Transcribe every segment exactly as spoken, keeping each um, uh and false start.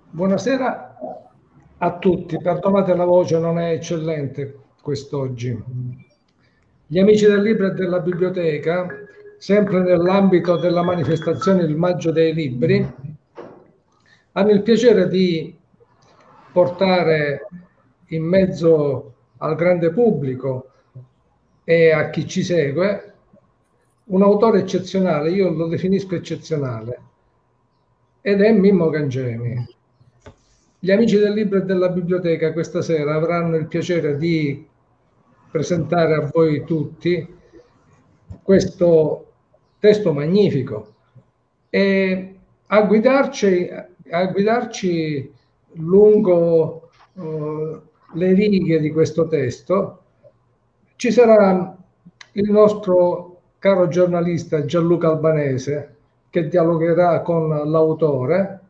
Buonasera a tutti, perdonate la voce, non è eccellente quest'oggi. Gli amici del libro e della biblioteca, sempre nell'ambito della manifestazione Il Maggio dei Libri, hanno il piacere di portare in mezzo al grande pubblico e a chi ci segue un autore eccezionale, io lo definisco eccezionale, ed è Mimmo Cangemi. Gli amici del libro e della biblioteca questa sera avranno il piacere di presentare a voi tutti questo testo magnifico e a guidarci, a guidarci lungo uh, le righe di questo testo ci sarà il nostro caro giornalista Gianluca Albanese, che dialogherà con l'autore,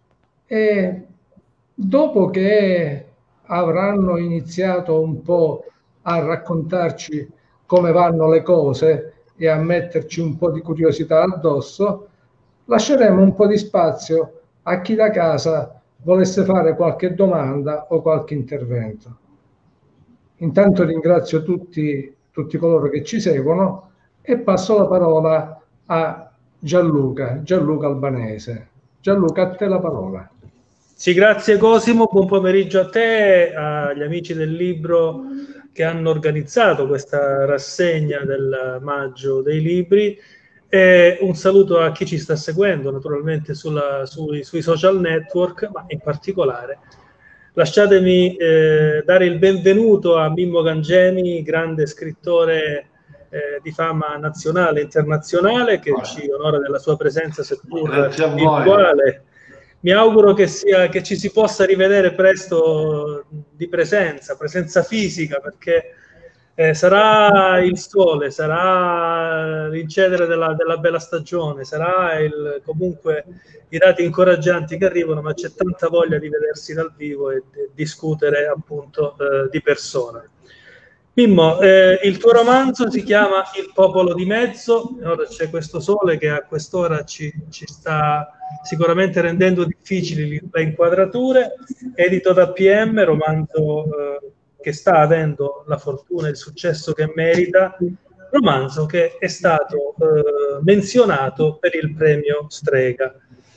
e dopo che avranno iniziato un po' a raccontarci come vanno le cose e a metterci un po' di curiosità addosso, lasceremo un po' di spazio a chi da casa volesse fare qualche domanda o qualche intervento. Intanto ringrazio tutti, tutti coloro che ci seguono e passo la parola a Gianluca, Gianluca Albanese. Gianluca, a te la parola. Sì, grazie Cosimo, buon pomeriggio a te, agli amici del libro che hanno organizzato questa rassegna del Maggio dei Libri, e un saluto a chi ci sta seguendo naturalmente sulla, sui, sui social network, ma in particolare lasciatemi eh, dare il benvenuto a Mimmo Cangemi, grande scrittore eh, di fama nazionale e internazionale, che ci onora della sua presenza seppur virtuale. Mi auguro che, sia, che ci si possa rivedere presto di presenza, presenza fisica, perché eh, sarà il sole, sarà l'incedere della, della bella stagione, sarà il, comunque i dati incoraggianti che arrivano, ma c'è tanta voglia di vedersi dal vivo e di discutere appunto eh, di persona. Mimmo, eh, il tuo romanzo si chiama Il popolo di mezzo, ora c'è questo sole che a quest'ora ci, ci sta sicuramente rendendo difficili le inquadrature, edito da P M, romanzo eh, che sta avendo la fortuna e il successo che merita, romanzo che è stato eh, menzionato per il premio Strega.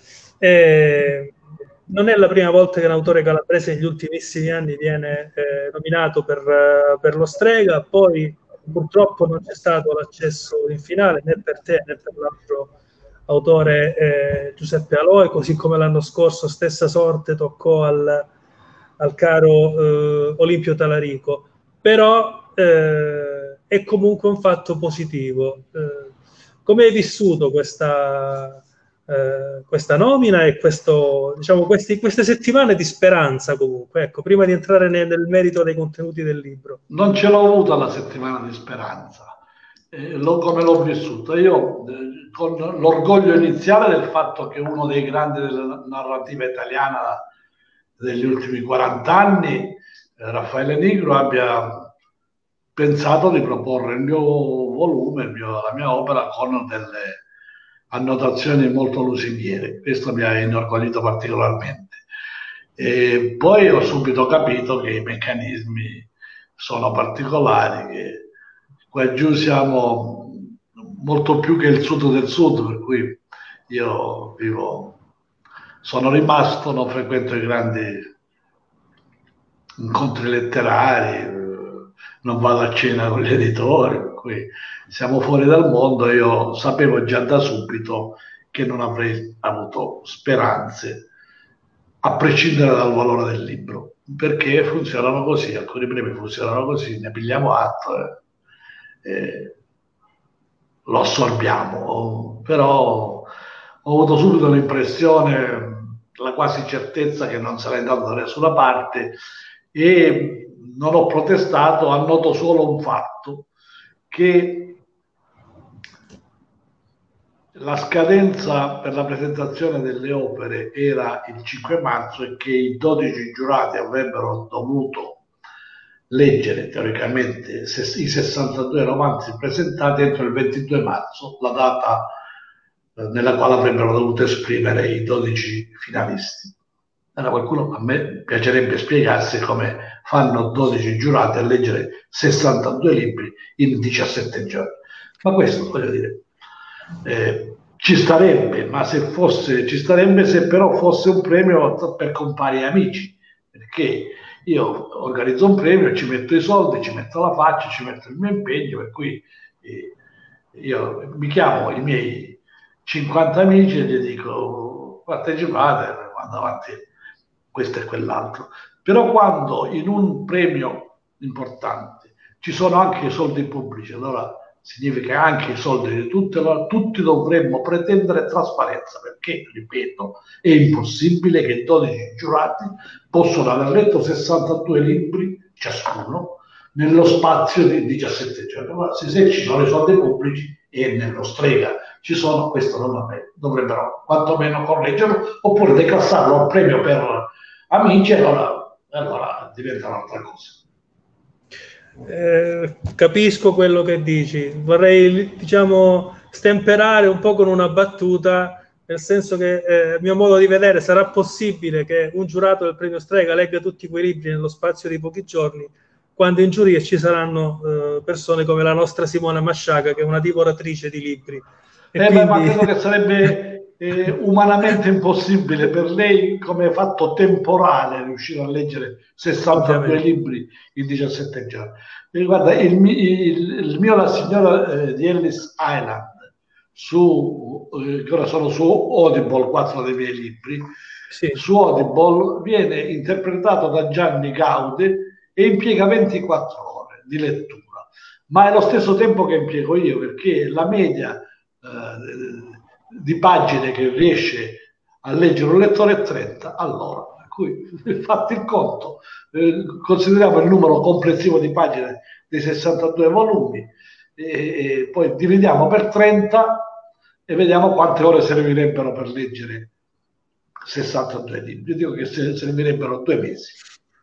Eh, non è la prima volta che un autore calabrese negli ultimissimi anni viene eh, nominato per, uh, per lo Strega, poi purtroppo non c'è stato l'accesso in finale né per te né per l'altro autore eh, Giuseppe Aloe, così come l'anno scorso stessa sorte toccò al, al caro eh, Olimpio Talarico, però eh, è comunque un fatto positivo. Eh, come hai vissuto questa... Eh, questa nomina e questo, diciamo, questi, queste settimane di speranza comunque, ecco, prima di entrare nel, nel merito dei contenuti del libro? Non ce l'ho avuta la settimana di speranza, eh, lo, come l'ho vissuta io, eh, con l'orgoglio iniziale del fatto che uno dei grandi della narrativa italiana degli ultimi quaranta anni, eh, Raffaele Nigro, abbia pensato di proporre il mio volume, il mio, la mia opera con delle annotazioni molto lusinghiere. Questo mi ha inorgoglito particolarmente. E poi ho subito capito che i meccanismi sono particolari, che qua giù siamo molto più che il sud del sud, per cui io vivo, sono rimasto, non frequento i grandi incontri letterari, non vado a cena con gli editori, per cui siamo fuori dal mondo. Io sapevo già da subito che non avrei avuto speranze, a prescindere dal valore del libro, perché funzionano così, alcuni premi funzionano così, ne pigliamo atto e, e lo assorbiamo. Però ho avuto subito l'impressione, la quasi certezza che non sarei andato da nessuna parte, e non ho protestato. Annoto solo un fatto, che la scadenza per la presentazione delle opere era il cinque marzo e che i dodici giurati avrebbero dovuto leggere teoricamente i sessantadue romanzi presentati entro il ventidue marzo, la data nella quale avrebbero dovuto esprimere i dodici finalisti. Allora qualcuno, a me piacerebbe spiegarsi come fanno dodici giurati a leggere sessantadue libri in diciassette giorni. Ma questo, voglio dire, eh, ci starebbe, ma se fosse, ci starebbe se però fosse un premio per compari e amici, perché io organizzo un premio, ci metto i soldi, ci metto la faccia, ci metto il mio impegno, per cui eh, io mi chiamo i miei cinquanta amici e gli dico partecipate, vado avanti questo e quell'altro. Però quando in un premio importante ci sono anche i soldi pubblici, allora significa anche i soldi di tutti, allora tutti dovremmo pretendere trasparenza, perché, ripeto, è impossibile che dodici giurati possono aver letto sessantadue libri ciascuno nello spazio di diciassette giorni. Allora, se ci sono i soldi pubblici e nello Strega ci sono, questo non dovrebbero quantomeno correggerlo, oppure declassarlo al premio per amici, allora, allora diventa un'altra cosa. Eh, capisco quello che dici, vorrei, diciamo, stemperare un po' con una battuta, nel senso che, eh, a mio modo di vedere, sarà possibile che un giurato del premio Strega legga tutti quei libri nello spazio di pochi giorni, quando in giuria ci saranno eh, persone come la nostra Simona Masciaga, che è una divoratrice di libri. E eh, quindi... ma credo che sarebbe eh, umanamente impossibile per lei, come fatto temporale, riuscire a leggere sessantadue Ovviamente. libri in diciassette giorni. E guarda, il, il, il mio La signora eh, di Ellis Island, su, eh, che ora sono su Audible, quattro dei miei libri, sì. Su Audible viene interpretato da Gianni Gaude e impiega ventiquattro ore di lettura, ma è lo stesso tempo che impiego io, perché la media eh, di pagine che riesce a leggere un lettore è trenta all'ora, per cui fatti il conto, eh, consideriamo il numero complessivo di pagine dei sessantadue volumi e, e poi dividiamo per trenta e vediamo quante ore servirebbero per leggere sessantadue libri. Io dico che servirebbero due mesi.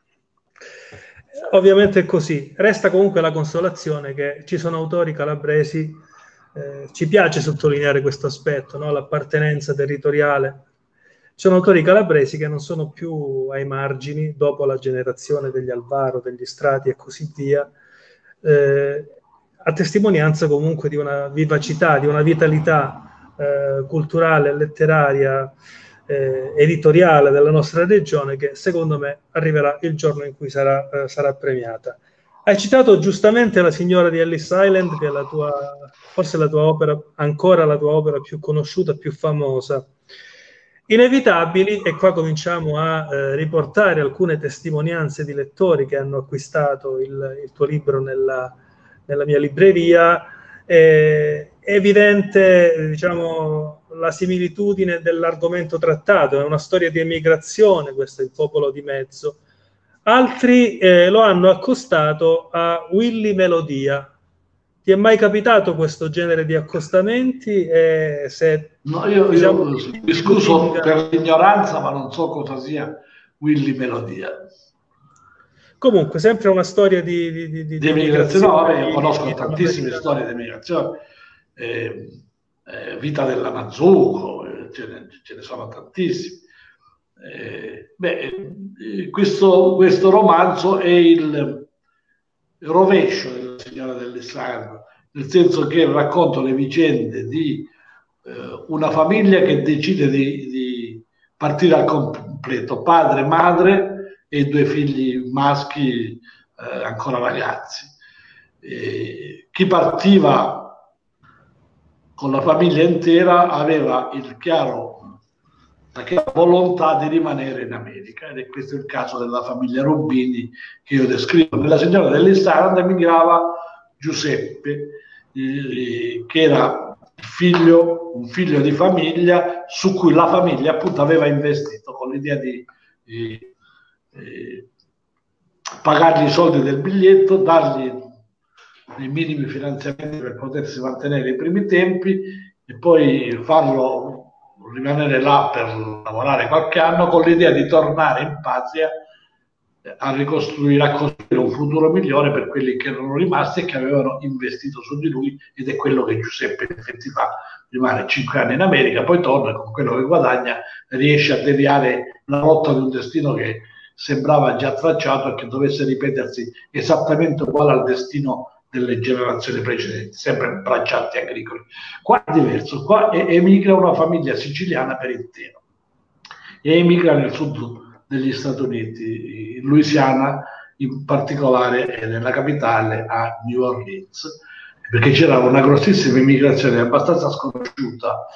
Ovviamente è così. Resta comunque la consolazione che ci sono autori calabresi, eh, ci piace sottolineare questo aspetto, no? L'appartenenza territoriale. Ci sono autori calabresi che non sono più ai margini dopo la generazione degli Alvaro, degli Strati e così via, eh, a testimonianza comunque di una vivacità, di una vitalità eh, culturale, letteraria, Eh, editoriale della nostra regione, che secondo me arriverà il giorno in cui sarà, eh, sarà premiata. Hai citato giustamente La signora di Ellis Island, che è la tua, forse la tua opera, ancora la tua opera più conosciuta, più famosa. Inevitabili, e qua cominciamo a eh, riportare alcune testimonianze di lettori che hanno acquistato il, il tuo libro nella, nella mia libreria. È evidente, diciamo, la similitudine dell'argomento trattato, è una storia di emigrazione, questo è Il popolo di mezzo. Altri eh, lo hanno accostato a Willy Melodia. Ti è mai capitato questo genere di accostamenti? E se, no, io, diciamo, io mi scuso per l'ignoranza, ma non so cosa sia Willy Melodia. Comunque, sempre una storia di, di, di, di, di emigrazione. No, vabbè, io conosco tantissime storie di emigrazione. Eh, eh, Vita dell'Amazuco, eh, ce, ne, ce ne sono tantissimi. Eh, beh, eh, questo, questo romanzo è il rovescio della signora dell'Islam, nel senso che racconta le vicende di eh, una famiglia che decide di, di partire al completo, padre, madre e due figli maschi eh, ancora ragazzi. Eh, chi partiva con la famiglia intera aveva il chiaro, la chiara volontà di rimanere in America, ed è questo il caso della famiglia Rubini che io descrivo. Nella signora dell'Island emigrava Giuseppe, eh, che era figlio, un figlio di famiglia su cui la famiglia appunto aveva investito con l'idea di eh, eh, pagargli i soldi del biglietto, dargli i minimi finanziamenti per potersi mantenere i primi tempi e poi farlo rimanere là per lavorare qualche anno con l'idea di tornare in patria a ricostruire, a costruire un futuro migliore per quelli che erano rimasti e che avevano investito su di lui, ed è quello che Giuseppe in effetti fa. Rimane cinque anni in America, poi torna, con quello che guadagna riesce a deviare la rotta di un destino che sembrava già tracciato e che dovesse ripetersi esattamente uguale al destino delle generazioni precedenti, sempre braccianti agricoli. Qua è diverso, qua emigra una famiglia siciliana per intero e emigra nel sud degli Stati Uniti, in Louisiana, in particolare nella capitale a New Orleans, perché c'era una grossissima immigrazione abbastanza sconosciuta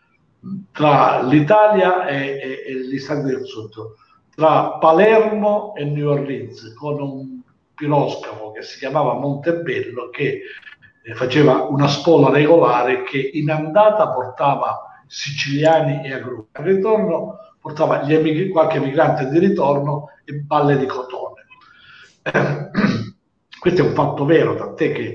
tra l'Italia e, e, e gli Stati del Sud, tra Palermo e New Orleans, con un piroscafo che si chiamava Montebello, che eh, faceva una spola regolare che in andata portava siciliani e agrumi, al ritorno portava gli emigri, qualche migrante di ritorno e balle di cotone. Eh, questo è un fatto vero, tant'è che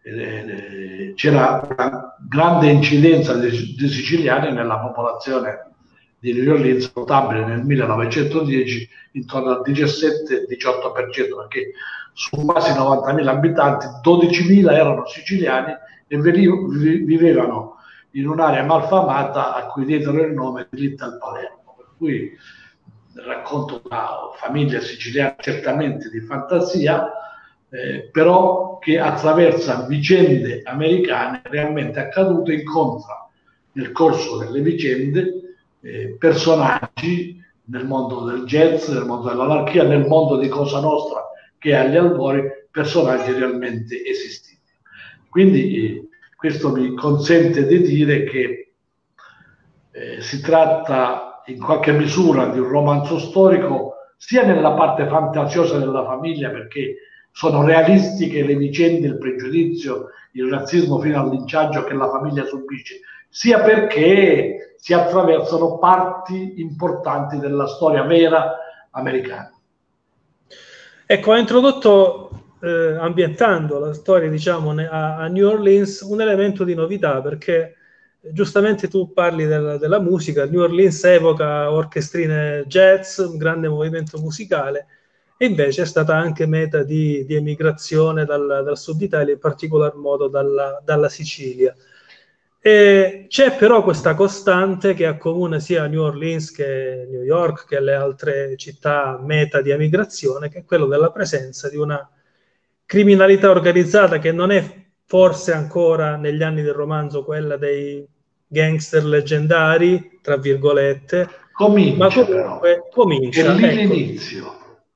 eh, c'era una grande incidenza di, di siciliani nella popolazione di New Orleans, notabile nel millenovecentodieci intorno al diciassette diciotto per cento, perché su quasi novantamila abitanti dodicimila erano siciliani e vivevano in un'area malfamata a cui diedero il nome di Little Palermo. Per cui racconto una famiglia siciliana certamente di fantasia, eh, però che attraversa vicende americane realmente accadute, incontra nel corso delle vicende eh, personaggi nel mondo del jazz, nel mondo dell'anarchia, nel mondo di Cosa Nostra, che agli albori, personaggi realmente esistenti. Quindi eh, questo mi consente di dire che eh, si tratta in qualche misura di un romanzo storico, sia nella parte fantasiosa della famiglia, perché sono realistiche le vicende, il pregiudizio, il razzismo fino al linciaggio che la famiglia subisce, sia perché si attraversano parti importanti della storia vera americana. Ecco, ha introdotto, eh, ambientando la storia, diciamo, a, a New Orleans, un elemento di novità, perché giustamente tu parli del, della musica. New Orleans evoca orchestrine jazz, un grande movimento musicale, e invece è stata anche meta di, di emigrazione dal, dal sud Italia, in particolar modo dalla, dalla Sicilia. E c'è però questa costante che accomuna sia New Orleans che New York che le altre città meta di emigrazione, che è quello della presenza di una criminalità organizzata che non è forse ancora negli anni del romanzo quella dei gangster leggendari, tra virgolette, comincia, ma comunque però. comincia. È lì ecco. l'inizio.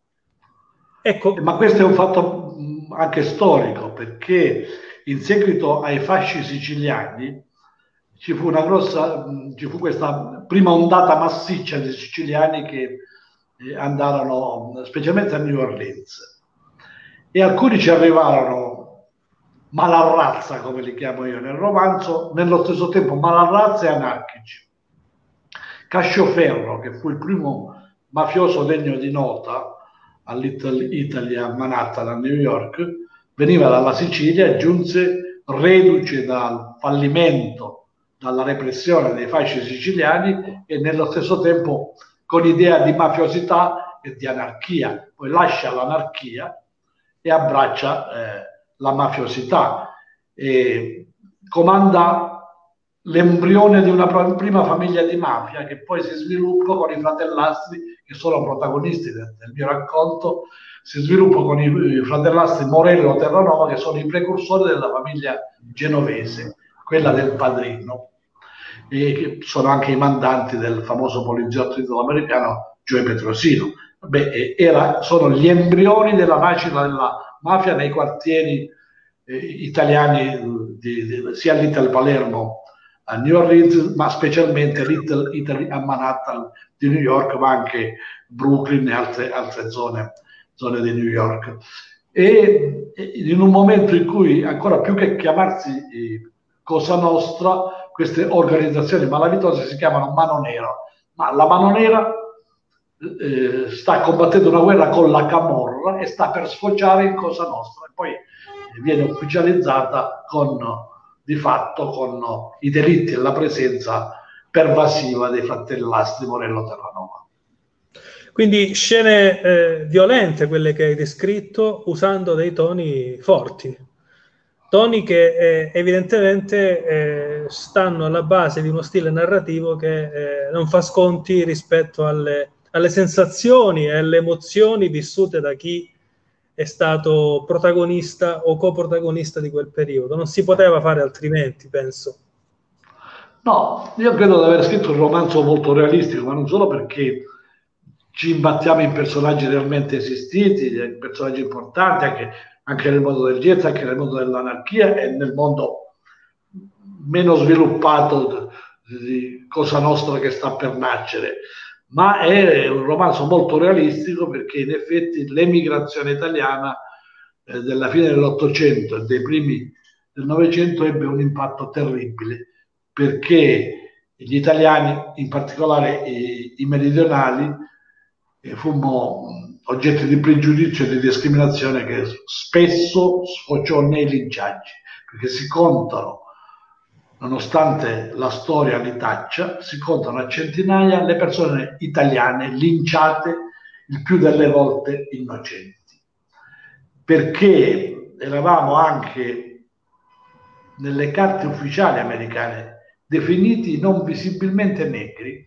Ecco. Ma questo è un fatto anche storico, perché in seguito ai fasci siciliani ci fu una grossa, ci fu questa prima ondata massiccia di siciliani che eh, andarono specialmente a New Orleans, e alcuni ci arrivarono malarrazza, come li chiamo io nel romanzo, nello stesso tempo malarrazza e anarchici. Cascioferro, che fu il primo mafioso degno di nota a Little Italy a Manhattan, a New York, veniva dalla Sicilia, giunse reduce dal fallimento, dalla repressione dei fasci siciliani, e nello stesso tempo con idea di mafiosità e di anarchia. Poi lascia l'anarchia e abbraccia eh, la mafiosità e comanda l'embrione di una prima famiglia di mafia che poi si sviluppa con i fratellastri, che sono protagonisti del, del mio racconto. Si sviluppa con i fratellastri Morello Terranova, che sono i precursori della famiglia genovese, quella del padrino, e che sono anche i mandanti del famoso poliziotto italo-americano Joe Petrosino. Beh, era, sono gli embrioni della nascita della mafia nei quartieri eh, italiani, di, di, sia a Little Palermo a New Orleans, ma specialmente Little Italy a Manhattan di New York, ma anche Brooklyn e altre, altre zone, zone di New York. E, e in un momento in cui, ancora più che chiamarsi eh, Cosa Nostra, queste organizzazioni malavitose si chiamano Mano Nera, ma la Mano Nera eh, sta combattendo una guerra con la Camorra e sta per sfociare in Cosa Nostra, e poi viene ufficializzata con, di fatto, con i delitti e la presenza pervasiva dei fratellastri Morello Terranova. Quindi scene eh, violente, quelle che hai descritto, usando dei toni forti. Toni che eh, evidentemente eh, stanno alla base di uno stile narrativo che eh, non fa sconti rispetto alle, alle sensazioni e alle emozioni vissute da chi è stato protagonista o coprotagonista di quel periodo. Non si poteva fare altrimenti, penso. No, io credo di aver scritto un romanzo molto realistico, ma non solo perché ci imbattiamo in personaggi realmente esistiti, in personaggi importanti, anche, anche nel mondo del jazz, anche nel mondo dell'anarchia e nel mondo meno sviluppato di Cosa Nostra che sta per nascere, ma è un romanzo molto realistico perché in effetti l'emigrazione italiana eh, della fine dell'Ottocento e dei primi del Novecento ebbe un impatto terribile, perché gli italiani, in particolare i, i meridionali, eh, fummo oggetto di pregiudizio e di discriminazione che spesso sfociò nei linciaggi, perché si contano, nonostante la storia li taccia, si contano a centinaia le persone italiane linciate, il più delle volte innocenti, perché eravamo anche nelle carte ufficiali americane definiti non visibilmente negri,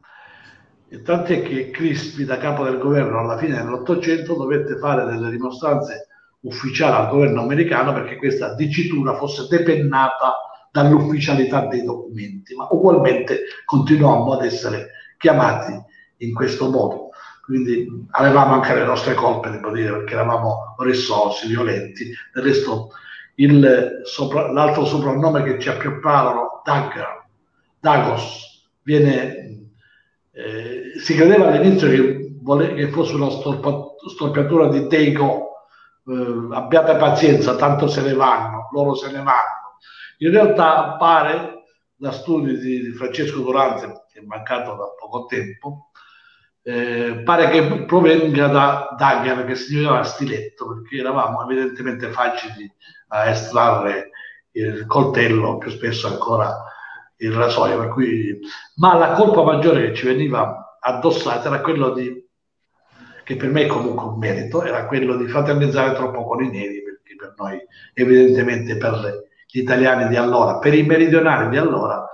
e tant'è che Crispi, da capo del governo alla fine dell'Ottocento, dovette fare delle dimostranze ufficiali al governo americano perché questa dicitura fosse depennata dall'ufficialità dei documenti, ma ugualmente continuammo ad essere chiamati in questo modo. Quindi avevamo anche le nostre colpe, devo dire, perché eravamo rissosi, violenti. Del resto sopra, l'altro soprannome che ci appiopparono, Dagger, Dagos, viene, eh, si credeva all'inizio che, vole, che fosse una storpa, storpiatura di Dago, eh, abbiate pazienza, tanto se ne vanno, loro se ne vanno. In realtà pare, da studi di, di Francesco Durante, che è mancato da poco tempo, eh, pare che provenga da Dagger, che significava stiletto, perché eravamo evidentemente facili a estrarre il coltello, più spesso ancora il rasoio, per cui... ma la colpa maggiore che ci veniva addossata era quello di, che per me è comunque un merito, era quello di fraternizzare troppo con i neri, perché per noi, evidentemente per gli italiani di allora, per i meridionali di allora,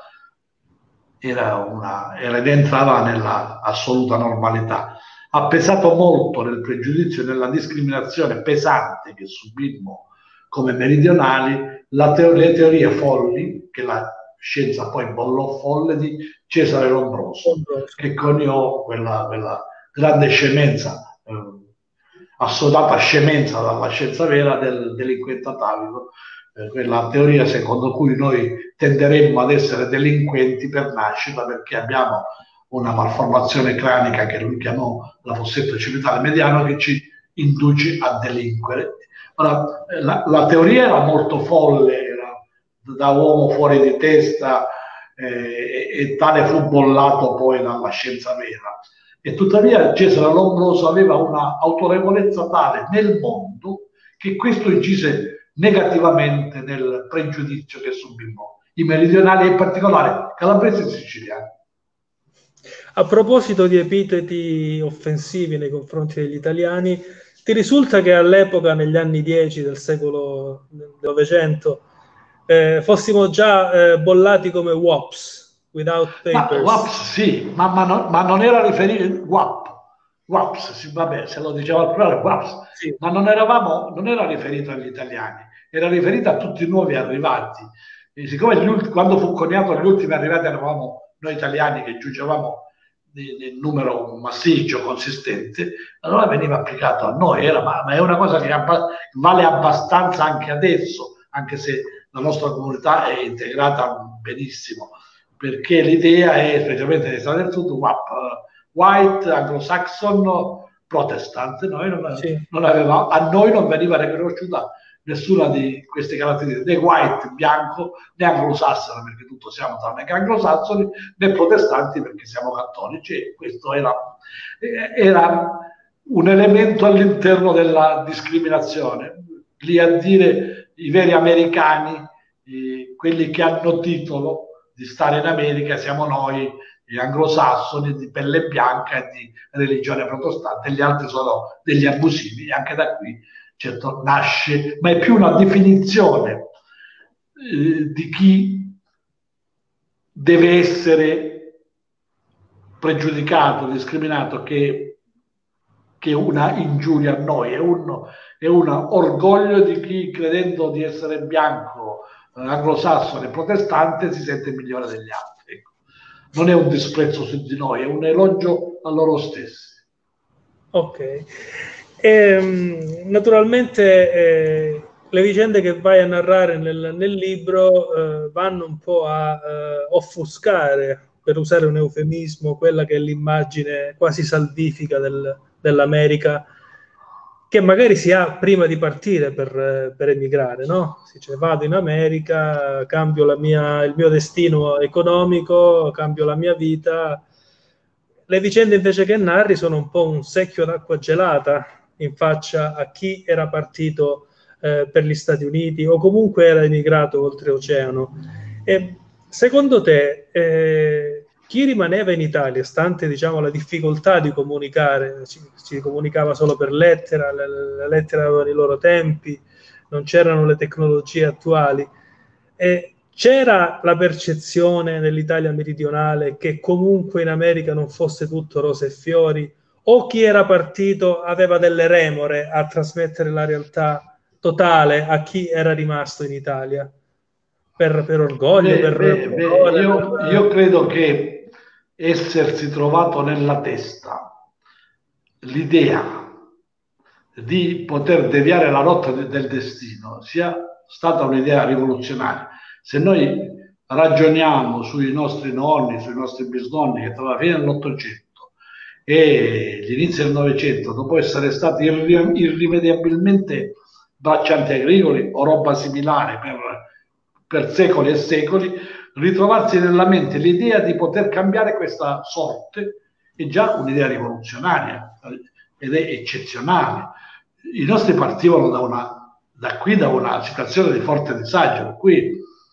era una, era ed entrava nella assoluta normalità. Ha pesato molto nel pregiudizio e nella discriminazione pesante che subimmo come meridionali la teo- le teorie folli, che la scienza poi bollò folle, di Cesare Lombroso, che coniò quella, quella grande scemenza, eh, assodata scemenza dalla scienza vera del delinquente atavico, eh, quella teoria secondo cui noi tenderemmo ad essere delinquenti per nascita perché abbiamo una malformazione cranica che lui chiamò la fossetto occipitale mediano, che ci induce a delinquere. Ora, la, la teoria era molto folle, era da uomo fuori di testa, eh, e, e tale fu bollato poi dalla scienza vera. E tuttavia Cesare Lombroso aveva una autorevolezza tale nel mondo che questo incise negativamente nel pregiudizio che subimmo i meridionali, e in particolare calabresi e siciliani. A proposito di epiteti offensivi nei confronti degli italiani, ti risulta che all'epoca, negli anni dieci del secolo Novecento, eh, fossimo già eh, bollati come W A Ps, without papers? Ma, W A Ps sì, ma, ma, non, ma non era riferito W A P. W A Ps, sì, vabbè, se lo diceva al plurale, W A Ps, sì. Ma non eravamo, non era riferito agli italiani, era riferito a tutti i nuovi arrivati. E siccome gli, quando fu coniato gli ultimi arrivati eravamo noi italiani che giungevamo in numero massiccio, consistente, allora veniva applicato a noi. Era, ma, ma è una cosa che abba, vale abbastanza anche adesso, anche se la nostra comunità è integrata benissimo, perché l'idea è, specialmente negli Stati del Sud, W A P, white, anglo-saxon, protestant. Noi non, sì. non aveva, a noi non veniva riconosciuta nessuna di queste caratteristiche, né white, bianco, né anglosassone, perché tutto siamo tranne che anglosassoni, né protestanti perché siamo cattolici, e questo era, era un elemento all'interno della discriminazione. Lì a dire i veri americani, eh, quelli che hanno titolo di stare in America, siamo noi, gli anglosassoni di pelle bianca e di religione protestante, gli altri sono degli abusivi, e anche da qui certo nasce, ma è più una definizione eh, di chi deve essere pregiudicato, discriminato, che, che una ingiuria a noi, è un, è un orgoglio di chi, credendo di essere bianco, eh, anglosassone, protestante, si sente migliore degli altri. Ecco. Non è un disprezzo su di noi, è un elogio a loro stessi. Ok. E, naturalmente eh, le vicende che vai a narrare nel, nel libro eh, vanno un po' a eh, offuscare, per usare un eufemismo, quella che è l'immagine quasi salvifica del, dell'America, che magari si ha prima di partire per, per emigrare, no? Si dice vado in America, cambio la mia, il mio destino economico, cambio la mia vita. Le vicende invece che narri sono un po' un secchio d'acqua gelata in faccia a chi era partito eh, per gli Stati Uniti o comunque era emigrato oltreoceano. E secondo te eh, chi rimaneva in Italia, stante diciamo la difficoltà di comunicare, si, si comunicava solo per lettera, le, le lettere avevano i loro tempi, non c'erano le tecnologie attuali, e c'era la percezione nell'Italia meridionale che comunque in America non fosse tutto rose e fiori, o chi era partito aveva delle remore a trasmettere la realtà totale a chi era rimasto in Italia? Per, per orgoglio, Beh, per beh, beh, pudore, io, per... io credo che essersi trovato nella testa l'idea di poter deviare la rotta de- del destino sia stata un'idea rivoluzionaria. Se noi ragioniamo sui nostri nonni, sui nostri bisnonni, che tra la fine dell'Ottocento e gli inizi del Novecento, dopo essere stati irri- irrimediabilmente braccianti agricoli o roba similare per, per secoli e secoli, ritrovarsi nella mente l'idea di poter cambiare questa sorte è già un'idea rivoluzionaria ed è eccezionale. I nostri partivano da, una, da qui da una situazione di forte disagio, per cui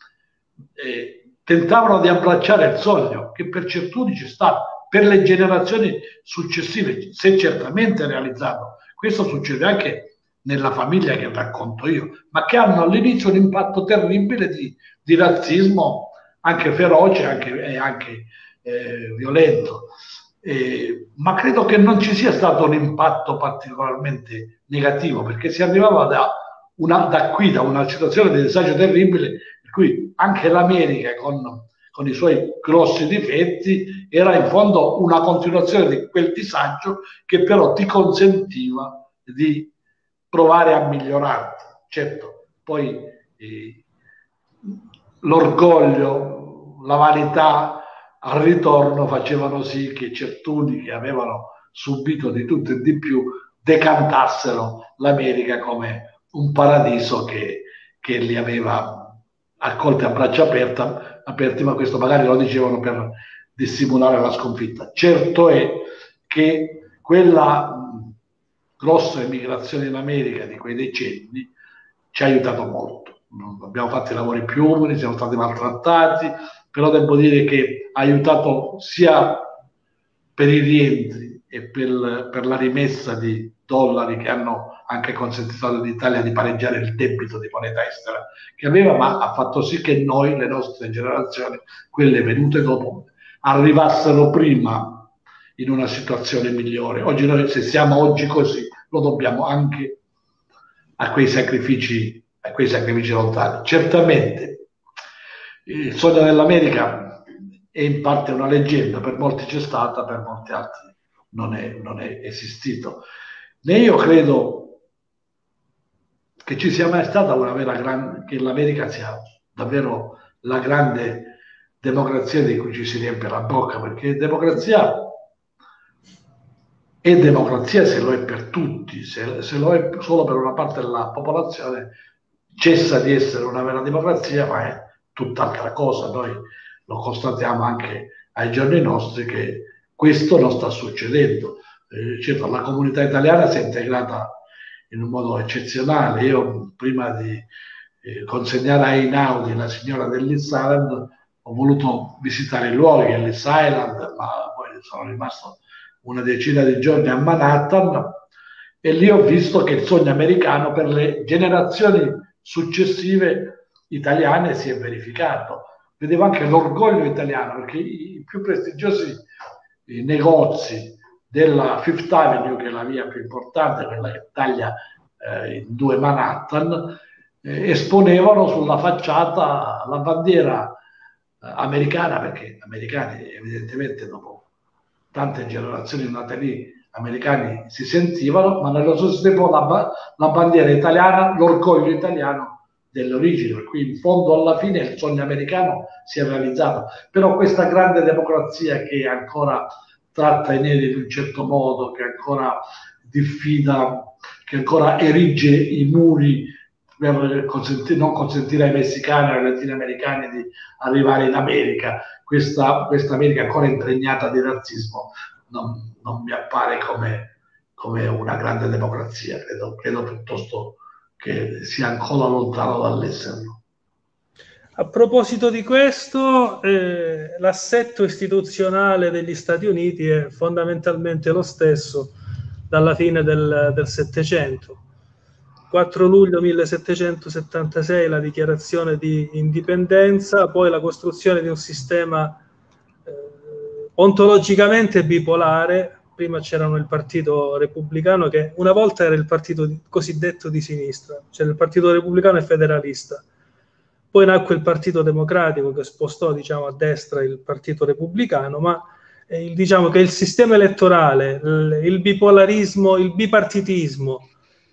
eh, tentavano di abbracciare il sogno che per certuni ci sta, per le generazioni successive si è certamente realizzato. Questo succede anche nella famiglia che racconto io, ma che hanno all'inizio un impatto terribile di, di razzismo anche feroce anche, e anche eh, violento. Eh, ma credo che non ci sia stato un impatto particolarmente negativo, perché si arrivava da, una, da qui, da una situazione di disagio terribile, per cui anche l'America con, con i suoi grossi difetti era in fondo una continuazione di quel disagio che però ti consentiva di provare a migliorarti. Certo, poi eh, l'orgoglio, la vanità al ritorno facevano sì che certuni che avevano subito di tutto e di più decantassero l'America come un paradiso che, che li aveva accolti a braccia aperta, aperti, ma questo magari lo dicevano per dissimulare la sconfitta. Certo è che quella mh, grossa emigrazione in America di quei decenni ci ha aiutato molto. Non abbiamo fatto i lavori più umili, siamo stati maltrattati, però devo dire che ha aiutato sia per i rientri e per, per la rimessa di dollari che hanno anche consentito all'Italia di pareggiare il debito di moneta estera che aveva, ma ha fatto sì che noi, le nostre generazioni, quelle venute dopo, arrivassero prima in una situazione migliore. Oggi noi, se siamo oggi così, lo dobbiamo anche a quei sacrifici, a quei sacrifici lontani. Certamente il sogno dell'America è in parte una leggenda, per molti c'è stata, per molti altri non è, non è esistito. Né io credo che ci sia mai stata una vera grande, che l'America sia davvero la grande democrazia di cui ci si riempie la bocca, perché democrazia è democrazia se lo è per tutti, se, se lo è solo per una parte della popolazione cessa di essere una vera democrazia, ma è tutt'altra cosa. Noi lo constatiamo anche ai giorni nostri che questo non sta succedendo. Eh, certo, la comunità italiana si è integrata in un modo eccezionale. Io prima di eh, consegnare a Einaudi la signora dell'Ellis Island ho voluto visitare i luoghi dell'Ellis Island, ma poi sono rimasto una decina di giorni a Manhattan e lì ho visto che il sogno americano per le generazioni successive italiane si è verificato. Vedevo anche l'orgoglio italiano, perché i più prestigiosi i negozi della Fifth Avenue, che è la via più importante, quella che taglia eh, in due Manhattan, eh, esponevano sulla facciata la bandiera eh, americana, perché americani evidentemente dopo tante generazioni nate lì, americani si sentivano, ma nello stesso tempo la, la bandiera italiana, l'orgoglio italiano delle origini, per cui in fondo alla fine il sogno americano si è realizzato. Però questa grande democrazia che ancora tratta i neri in un certo modo, che ancora diffida, che ancora erige i muri per consentire, non consentire ai messicani e ai latinoamericani di arrivare in America, questa, questa America ancora impregnata di razzismo non, non mi appare come, come una grande democrazia, credo, credo piuttosto che sia ancora lontano dall'esserlo. A proposito di questo, eh, l'assetto istituzionale degli Stati Uniti è fondamentalmente lo stesso dalla fine del, del Settecento. quattro luglio millesettecentosettantasei la dichiarazione di indipendenza, poi la costruzione di un sistema eh, ontologicamente bipolare. Prima c'erano il partito repubblicano, che una volta era il partito di, cosiddetto di sinistra, c'era il partito repubblicano e federalista. Poi nacque il Partito Democratico, che spostò, diciamo, a destra il Partito Repubblicano, ma eh, diciamo che il sistema elettorale, il, il bipolarismo, il bipartitismo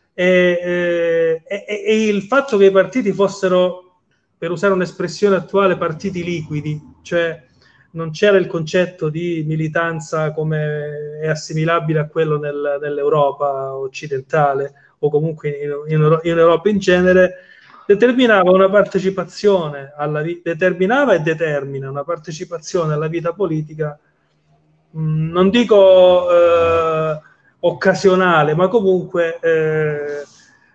e, e, e il fatto che i partiti fossero, per usare un'espressione attuale, partiti liquidi, cioè non c'era il concetto di militanza come è assimilabile a quello nel, nell'Europa occidentale o comunque in, in, in Europa in genere, determinava una partecipazione alla vita, determinava e determina una partecipazione alla vita politica, mh, non dico eh, occasionale, ma comunque eh,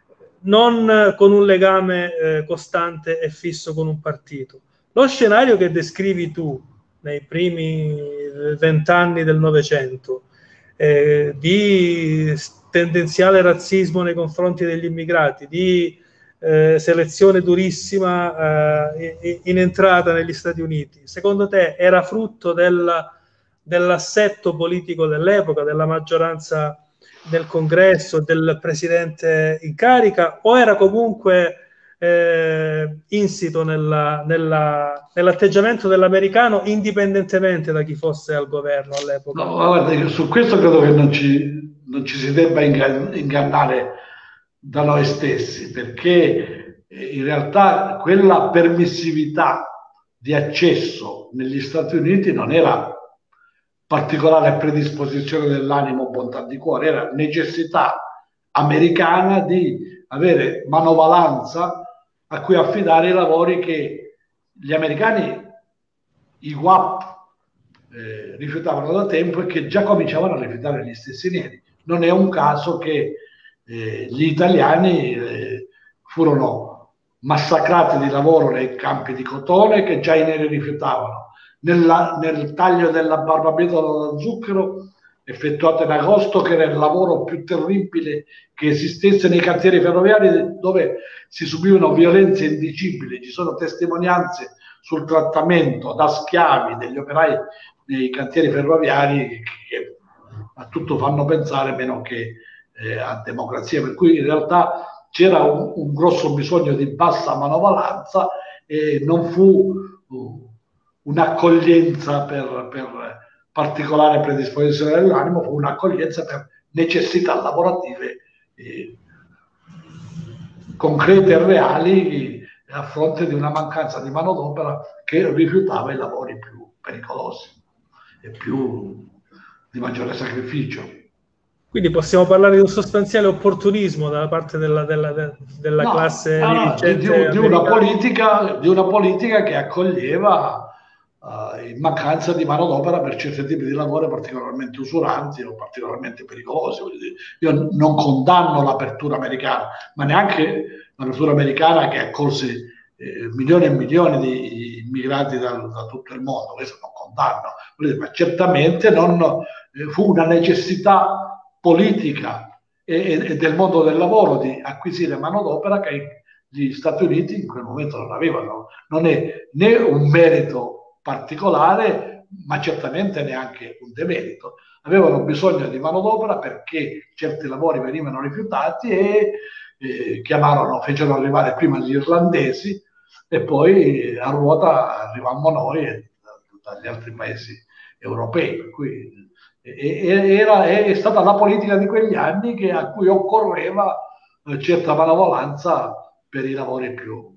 non con un legame eh, costante e fisso con un partito. Lo scenario che descrivi tu nei primi vent'anni del Novecento, eh, di tendenziale razzismo nei confronti degli immigrati, di Eh, selezione durissima eh, in entrata negli Stati Uniti, secondo te era frutto del, dell'assetto politico dell'epoca, della maggioranza del Congresso, del presidente in carica, o era comunque eh, insito nella, nella, nell'atteggiamento dell'americano, indipendentemente da chi fosse al governo all'epoca? No, guarda, su questo credo che non ci, non ci si debba ingannare da noi stessi, perché in realtà quella permissività di accesso negli Stati Uniti non era particolare predisposizione dell'animo, bontà di cuore, era necessità americana di avere manovalanza a cui affidare i lavori che gli americani, i W A P, eh, rifiutavano da tempo e che già cominciavano a rifiutare gli stessi neri. Non è un caso che Eh, gli italiani eh, furono massacrati di lavoro nei campi di cotone che già i neri rifiutavano, Nella, nel taglio della barbabietola da zucchero effettuato in agosto, che era il lavoro più terribile che esistesse nei cantieri ferroviari, dove si subivano violenze indicibili. Ci sono testimonianze sul trattamento da schiavi degli operai nei cantieri ferroviari che, che a tutto fanno pensare, meno che Eh, a democrazia, per cui in realtà c'era un, un grosso bisogno di bassa manovalanza e non fu uh, un'accoglienza per, per particolare predisposizione dell'animo, fu un'accoglienza per necessità lavorative eh, concrete e reali a fronte di una mancanza di manodopera che rifiutava i lavori più pericolosi e più di maggiore sacrificio. Quindi possiamo parlare di un sostanziale opportunismo dalla parte della, della, della no, classe no, dirigente di, di, una politica, di una politica che accoglieva uh, in mancanza di manodopera per certi tipi di lavori particolarmente usuranti o particolarmente pericolosi. Io non condanno l'apertura americana, ma neanche l'apertura americana che accolse eh, milioni e milioni di immigrati da, da tutto il mondo. Questo non condanno, ma certamente non eh, fu una necessità politica e, e del mondo del lavoro di acquisire manodopera che gli Stati Uniti in quel momento non avevano. Non è né un merito particolare ma certamente neanche un demerito. Avevano bisogno di manodopera perché certi lavori venivano rifiutati e eh, chiamarono, fecero arrivare prima gli irlandesi e poi a ruota arrivammo noi e dagli altri paesi europei. Per cui era, è stata la politica di quegli anni che, a cui occorreva eh, certa manovalanza per i lavori più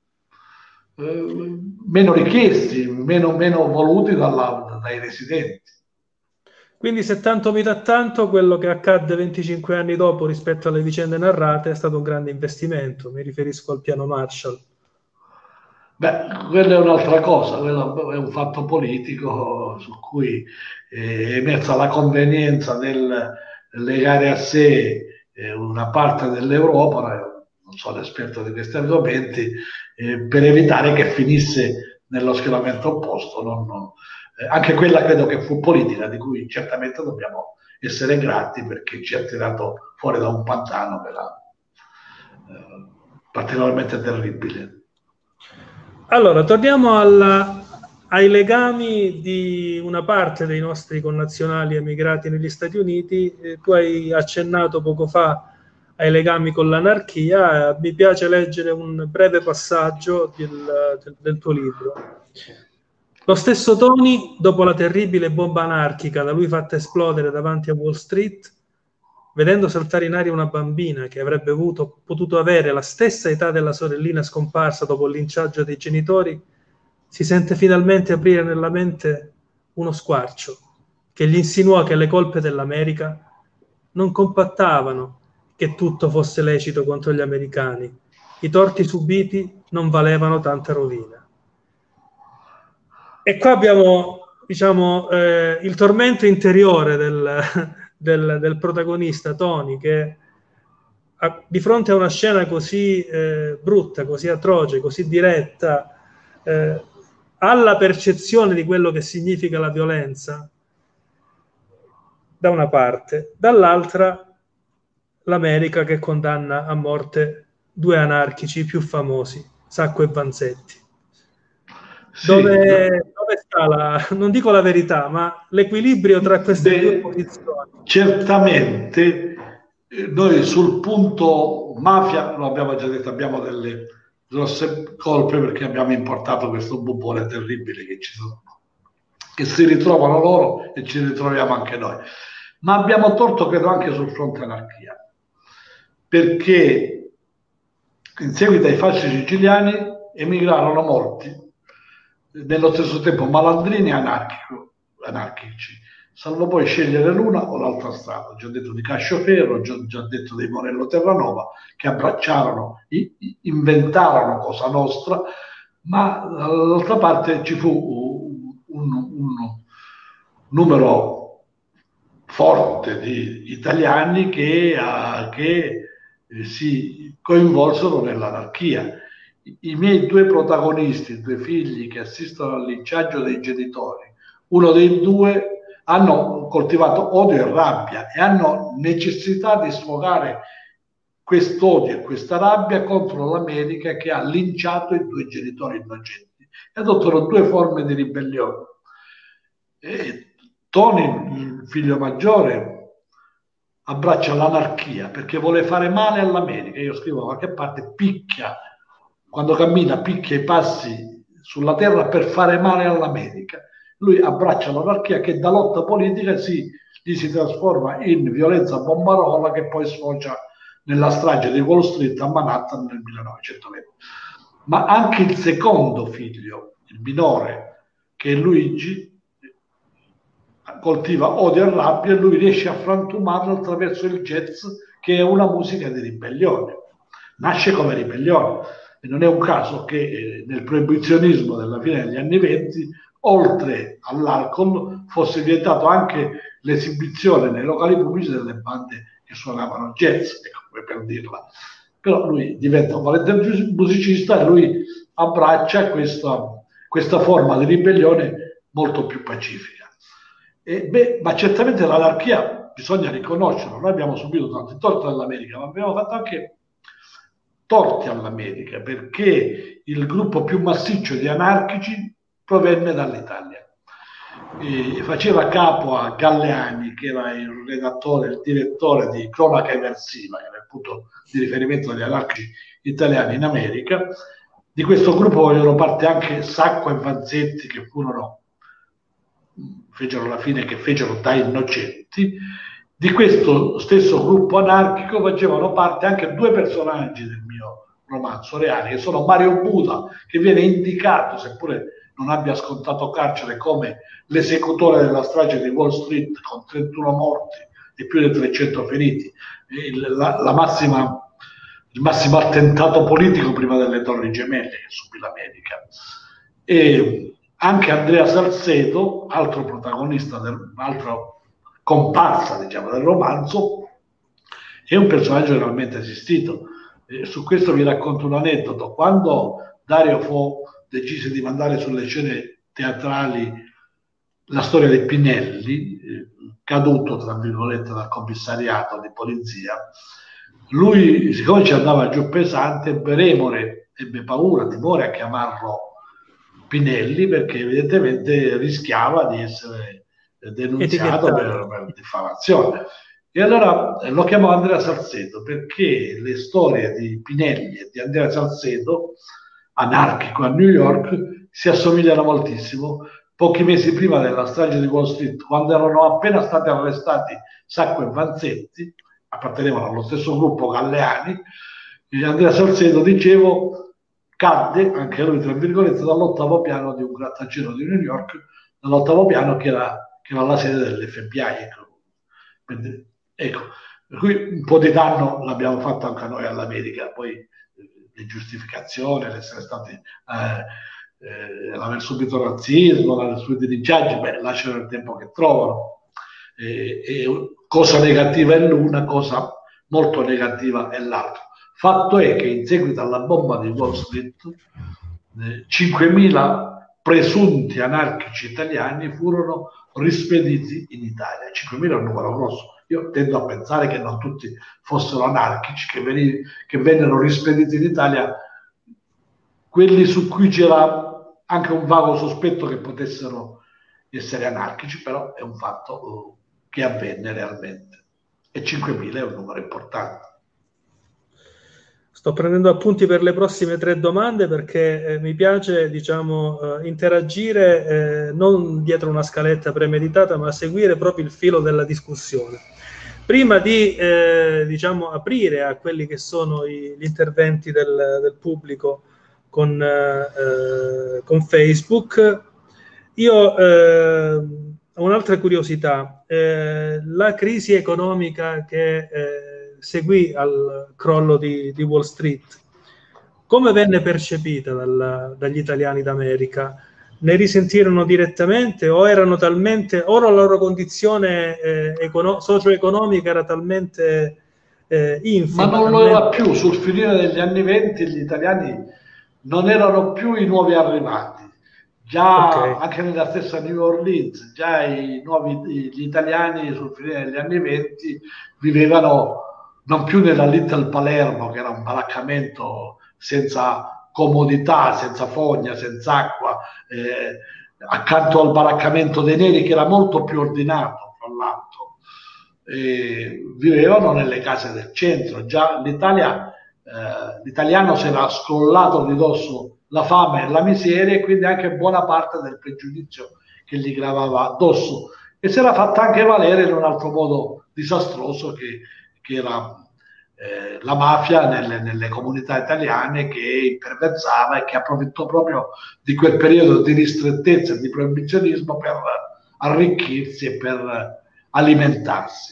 eh, meno richiesti, meno, meno voluti dalla, dai residenti. Quindi se tanto mi dà tanto, quello che accadde venticinque anni dopo rispetto alle vicende narrate è stato un grande investimento, mi riferisco al piano Marshall. Beh, quella è un'altra cosa, quello è un fatto politico su cui è emersa la convenienza del legare a sé eh, una parte dell'Europa, non sono esperto di questi argomenti, eh, per evitare che finisse nello schieramento opposto. Non, non, eh, anche quella credo che fu politica, di cui certamente dobbiamo essere grati, perché ci ha tirato fuori da un pantano che era eh, particolarmente terribile. Allora, torniamo alla, ai legami di una parte dei nostri connazionali emigrati negli Stati Uniti. Eh, tu hai accennato poco fa ai legami con l'anarchia. Mi piace leggere un breve passaggio del, del, del tuo libro. Lo stesso Tony, dopo la terribile bomba anarchica da lui fatta esplodere davanti a Wall Street, vedendo saltare in aria una bambina che avrebbe avuto, potuto avere la stessa età della sorellina scomparsa dopo il linciaggio dei genitori, si sente finalmente aprire nella mente uno squarcio che gli insinuò che le colpe dell'America non compattavano che tutto fosse lecito contro gli americani. I torti subiti non valevano tanta rovina. E qua abbiamo, diciamo, eh, il tormento interiore del... Del, del protagonista Tony, che a, di fronte a una scena così eh, brutta, così atroce, così diretta, eh, ha la percezione di quello che significa la violenza da una parte, dall'altra l'America che condanna a morte due anarchici più famosi, Sacco e Vanzetti. Sì, dove, dove sta la, non dico la verità, ma l'equilibrio tra queste beh, due posizioni? Certamente noi sul punto mafia, lo abbiamo già detto, abbiamo delle grosse colpe perché abbiamo importato questo bubbone terribile che ci sono, che si ritrovano loro e ci ritroviamo anche noi. Ma abbiamo torto, credo, anche sul fronte anarchia, perché in seguito ai fasci siciliani emigrarono molti, nello stesso tempo malandrini e anarchici, salvo poi scegliere l'una o l'altra strada. Ho già detto di Cascioferro, ho già, già detto dei Morello Terranova, che abbracciarono, inventarono Cosa Nostra, ma dall'altra parte ci fu un, un, un numero forte di italiani che, uh, che eh, si coinvolsero nell'anarchia. I miei due protagonisti, due figli che assistono al linciaggio dei genitori, uno dei due hanno coltivato odio e rabbia e hanno necessità di sfogare quest'odio e questa rabbia contro l'America che ha linciato i due genitori innocenti e adottano due forme di ribellione. E Tony, il figlio maggiore, abbraccia l'anarchia perché vuole fare male all'America. Io scrivo da qualche parte, picchia, quando cammina picchia i passi sulla terra per fare male all'America. Lui abbraccia l'anarchia che da lotta politica si, gli si trasforma in violenza bombarola che poi sfocia nella strage di Wall Street a Manhattan nel millenovecentoventi. Ma anche il secondo figlio, il minore, che è Luigi, coltiva odio e rabbia e lui riesce a frantumarlo attraverso il jazz, che è una musica di ribellione. Nasce come ribellione. E non è un caso che eh, nel proibizionismo della fine degli anni venti, oltre all'alcol, fosse vietato anche l'esibizione nei locali pubblici delle bande che suonavano jazz, come per dirla. Però lui diventa un valente musicista e lui abbraccia questa, questa forma di ribellione molto più pacifica. E beh, ma certamente l'anarchia bisogna riconoscerlo. Noi abbiamo subito tanti torti dall'America, ma abbiamo fatto anche torti all'America perché il gruppo più massiccio di anarchici provenne dall'Italia. eh, faceva capo a Galleani, che era il redattore, il direttore di Cronaca Eversiva, che era il punto di riferimento degli anarchici italiani in America. Di questo gruppo vogliono parte anche Sacco e Vanzetti, che furono, fecero la fine che fecero da innocenti. Di questo stesso gruppo anarchico facevano parte anche due personaggi del mio romanzo reale, che sono Mario Buda, che viene indicato, seppure non abbia scontato carcere, come l'esecutore della strage di Wall Street con trentuno morti e più di trecento feriti, il, la, la massima, il massimo attentato politico prima delle Torri Gemelle che subì l'America. E anche Andrea Salcedo, altro protagonista, del, altro comparsa, diciamo, del romanzo, è un personaggio realmente esistito. Eh, su questo vi racconto un aneddoto. Quando Dario Fo decise di mandare sulle scene teatrali la storia dei Pinelli, eh, caduto tra virgolette dal commissariato di polizia, lui, siccome ci andava giù pesante, Beremore ebbe paura, timore a chiamarlo Pinelli, perché evidentemente rischiava di essere denunziato per, per diffamazione. E allora eh, lo chiamò Andrea Salcedo, perché le storie di Pinelli e di Andrea Salcedo, anarchico a New York, si assomigliano moltissimo. Pochi mesi prima della strage di Wall Street, quando erano appena stati arrestati Sacco e Vanzetti, appartenevano allo stesso gruppo Galleani, e Andrea Salcedo, dicevo, cadde, anche lui tra virgolette, dall'ottavo piano di un grattacielo di New York, dall'ottavo piano che era che era la sede dell'F B I. Ecco. Quindi, ecco, per cui un po' di danno l'abbiamo fatto anche noi all'America, poi eh, le giustificazioni, l'essere stati, eh, eh, l'aver subito razzismo, l'aver subito linciaggi, beh, lasciano il tempo che trovano. E, e cosa negativa è l'una, cosa molto negativa è l'altra. Fatto è che in seguito alla bomba di Wall Street, eh, cinquemila presunti anarchici italiani furono rispediti in Italia. cinquemila è un numero grosso. Io tendo a pensare che non tutti fossero anarchici, che, veni, che vennero rispediti in Italia quelli su cui c'era anche un vago sospetto che potessero essere anarchici, però è un fatto uh, che avvenne realmente. E cinquemila è un numero importante. Sto prendendo appunti per le prossime tre domande, perché eh, mi piace, diciamo, eh, interagire eh, non dietro una scaletta premeditata, ma seguire proprio il filo della discussione. Prima di eh, diciamo, aprire a quelli che sono i, gli interventi del, del pubblico con, eh, con Facebook, io eh, ho un'altra curiosità. Eh, la crisi economica che eh, seguì al crollo di, di Wall Street, come venne percepita dal, dagli italiani d'America? Ne risentirono direttamente o erano talmente, o la loro condizione eh, econo- socio-economica era talmente eh, infima? Ma non lo era più. Sul finire degli anni venti gli italiani non erano più i nuovi arrivati. Già okay. Anche nella stessa New Orleans, già i nuovi, gli italiani sul finire degli anni venti vivevano non più nella Little Palermo, che era un baraccamento senza comodità, senza fogna, senza acqua, eh, accanto al baraccamento dei neri, che era molto più ordinato, tra l'altro. Eh, vivevano nelle case del centro. Già l'Italia, eh, l'italiano si era scollato di dosso la fame e la miseria, e quindi anche buona parte del pregiudizio che gli gravava addosso, e si era fatta anche valere in un altro modo disastroso che che era eh, la mafia nelle, nelle comunità italiane, che imperversava e che approfittò proprio di quel periodo di ristrettezza e di proibizionismo per arricchirsi e per alimentarsi.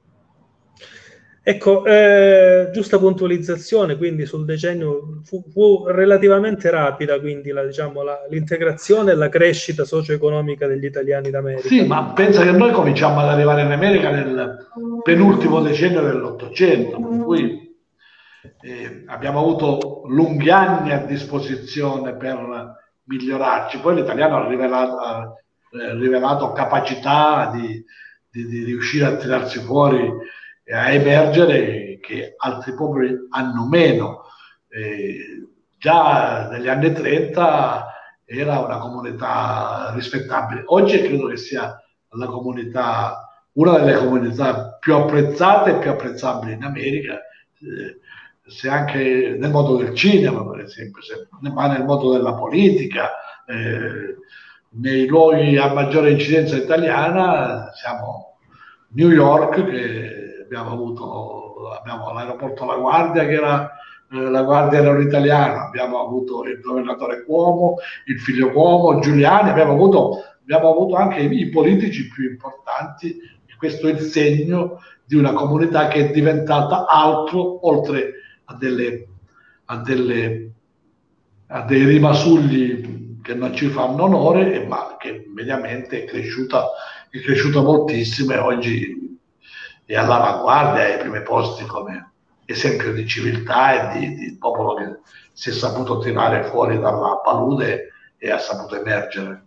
Ecco, eh, giusta puntualizzazione, quindi sul decennio fu, fu relativamente rapida, quindi la, diciamo, la, l'integrazione e la crescita socio-economica degli italiani d'America. Sì, ma pensa che noi cominciamo ad arrivare in America nel penultimo decennio dell'Ottocento, per cui eh, abbiamo avuto lunghi anni a disposizione per migliorarci. Poi l'italiano ha rivelato, ha, eh, rivelato capacità di, di, di riuscire a tirarsi fuori e a emergere, che altri popoli hanno meno. Eh, già negli anni trenta era una comunità rispettabile. Oggi credo che sia la comunità, una delle comunità più apprezzate e più apprezzabili in America, eh, se anche nel mondo del cinema, per esempio, se, ma nel mondo della politica, eh, nei luoghi a maggiore incidenza italiana siamo New York, che abbiamo avuto, abbiamo l'aeroporto La Guardia, che era eh, la Guardia era un italiano, abbiamo avuto il governatore Cuomo, il figlio Cuomo, Giuliani, abbiamo avuto, abbiamo avuto anche i, i politici più importanti. Questo è il segno di una comunità che è diventata altro, oltre a delle, a delle a dei rimasugli che non ci fanno onore, ma che mediamente è cresciuta, è cresciuta moltissimo, e oggi è all'avanguardia, ai primi posti come esempio di civiltà e di, di popolo che si è saputo tirare fuori dalla palude e ha saputo emergere.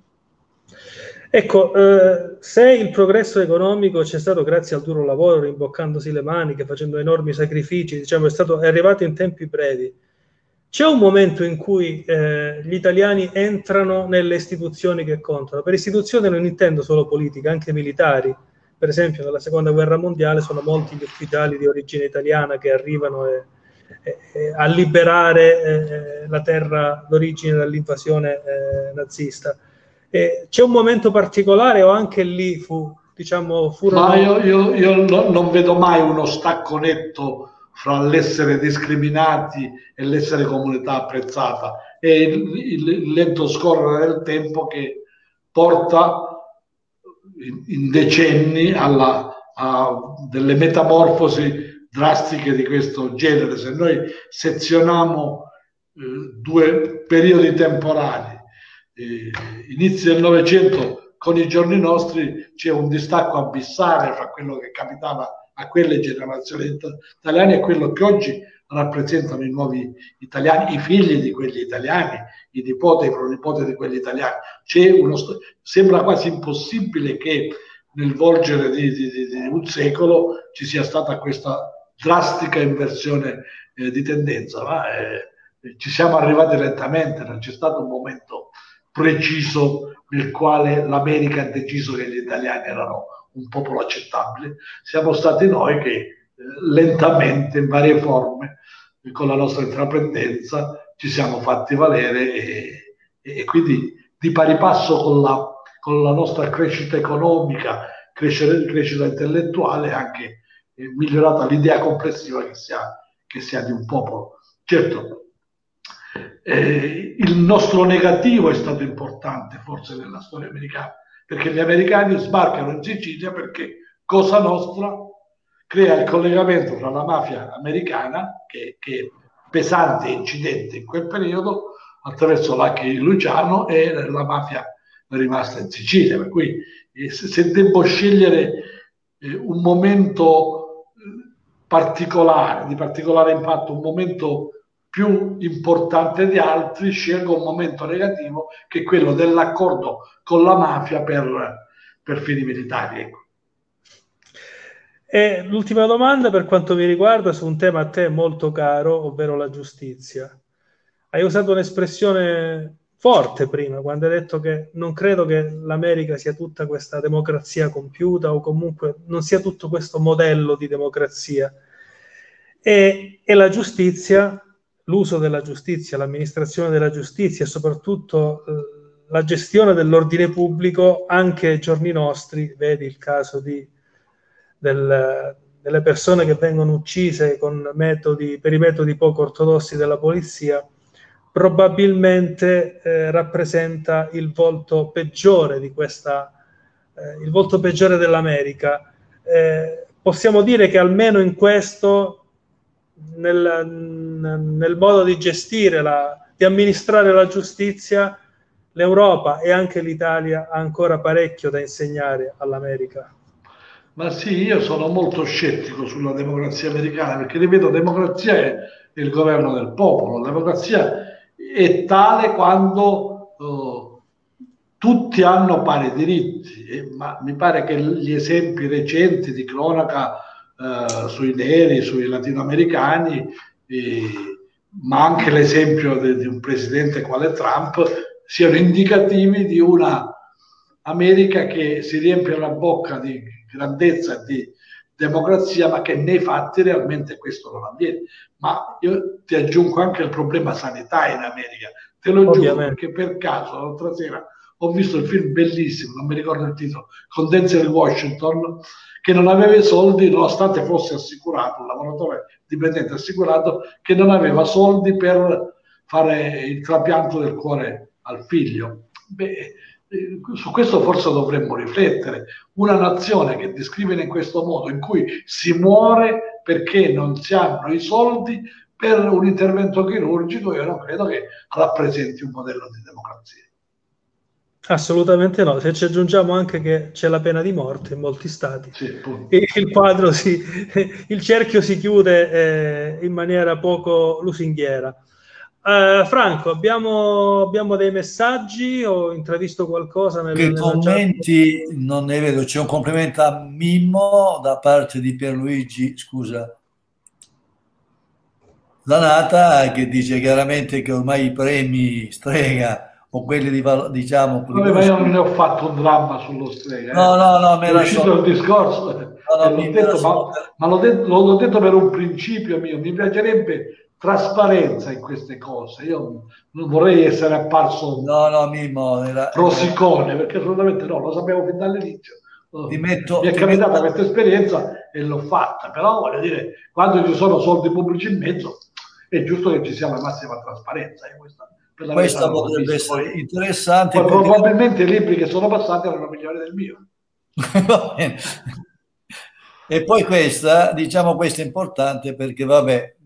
Ecco, eh, se il progresso economico c'è stato grazie al duro lavoro, rimboccandosi le maniche, facendo enormi sacrifici, diciamo, è stato è arrivato in tempi brevi, c'è un momento in cui eh, gli italiani entrano nelle istituzioni che contano. Per istituzioni non intendo solo politica, anche militari. Per esempio, nella seconda guerra mondiale sono molti gli ufficiali di origine italiana che arrivano e, e, e a liberare eh, la terra d'origine dall'invasione eh, nazista. Eh, c'è un momento particolare o anche lì fu, diciamo, furono... Ma io, io, io no, non vedo mai uno stacco netto fra l'essere discriminati e l'essere comunità apprezzata. È il, il, il lento scorrere del tempo che porta in, in decenni alla, a delle metamorfosi drastiche di questo genere. Se noi sezioniamo eh, due periodi temporali, eh, inizi del Novecento con i giorni nostri, c'è un distacco abissale fra quello che capitava a quelle generazioni italiane e quello che oggi rappresentano i nuovi italiani, i figli di quegli italiani, i nipoti e i pronipoti di quegli italiani. C'è uno, sembra quasi impossibile che nel volgere di, di, di un secolo ci sia stata questa drastica inversione eh, di tendenza, ma eh, ci siamo arrivati lentamente, non c'è stato un momento preciso nel quale l'America ha deciso che gli italiani erano un popolo accettabile. Siamo stati noi che eh, lentamente, in varie forme, eh, con la nostra intraprendenza, ci siamo fatti valere e, e quindi di pari passo con la, con la nostra crescita economica, crescita, crescita intellettuale, anche eh, migliorata l'idea complessiva che si ha, che si ha di un popolo. Certo, eh, il nostro negativo è stato importante forse nella storia americana, perché gli americani sbarcano in Sicilia perché Cosa Nostra crea il collegamento tra la mafia americana, che, che è pesante e incidente in quel periodo, attraverso Lucky Luciano, e la mafia rimasta in Sicilia. Per cui eh, se, se devo scegliere eh, un momento particolare, di particolare impatto, un momento più importante di altri, scelgo un momento negativo, che è quello dell'accordo con la mafia per, per fini militari. Ecco. E l'ultima domanda per quanto mi riguarda su un tema a te molto caro, ovvero la giustizia. Hai usato un'espressione forte prima, quando hai detto che non credo che l'America sia tutta questa democrazia compiuta, o comunque non sia tutto questo modello di democrazia. E, e la giustizia, l'uso della giustizia, l'amministrazione della giustizia e soprattutto eh, la gestione dell'ordine pubblico, anche ai giorni nostri, vedi il caso di, del, delle persone che vengono uccise con metodi, per i metodi poco ortodossi della polizia, probabilmente eh, rappresenta il volto peggiore di questa, eh, il volto peggiore dell'America. Eh, possiamo dire che almeno in questo, nel, nel modo di gestire, la, di amministrare la giustizia, l'Europa e anche l'Italia ha ancora parecchio da insegnare all'America. Ma sì, io sono molto scettico sulla democrazia americana, perché ripeto, democrazia è il governo del popolo, la democrazia è tale quando uh, tutti hanno pari diritti, eh, ma mi pare che gli esempi recenti di cronaca uh, sui neri, sui latinoamericani, eh, ma anche l'esempio di, di un presidente quale Trump, siano indicativi di una America che si riempie la bocca di grandezza e di democrazia, ma che nei fatti realmente questo non avviene. Ma io ti aggiungo anche il problema sanitario in America, te lo giuro, perché per caso l'altra sera ho visto il film bellissimo, non mi ricordo il titolo, con Denzel Washington, che non aveva i soldi, nonostante fosse assicurato, un lavoratore dipendente assicurato, che non aveva soldi per fare il trapianto del cuore al figlio. Beh, su questo forse dovremmo riflettere. Una nazione che discrimina in questo modo, in cui si muore perché non si hanno i soldi per un intervento chirurgico, io non credo che rappresenti un modello di democrazia. Assolutamente no. Se ci aggiungiamo anche che c'è la pena di morte in molti stati, sì, e il quadro si, il cerchio si chiude eh, in maniera poco lusinghiera. Uh, Franco, abbiamo, abbiamo dei messaggi? Ho intravisto qualcosa nel, che commenti chat? Non ne vedo. C'è un complimento a Mimmo da parte di Pierluigi, scusa, Lanata, che dice chiaramente che ormai i premi Strega o quelli di, diciamo, Vabbè, ma io non ne ho fatto un dramma sullo Strega, no eh. no no è uscito so. il discorso, no, no, detto, so. ma, ma l'ho, detto, l'ho detto per un principio mio. Mi piacerebbe trasparenza in queste cose. Io non vorrei essere apparso no no Mimmo era, rosicone era... perché assolutamente no, lo sapevo fin dall'inizio. Ti metto, mi è ti capitata metto... questa esperienza e l'ho fatta, però voglio dire, quando ci sono soldi pubblici in mezzo è giusto che ci sia la massima trasparenza. E questa per la questa potrebbe essere poi, interessante. Poi perché... probabilmente i libri che sono passati erano migliori del mio. Va bene. E poi questa, diciamo, questa è importante perché vabbè,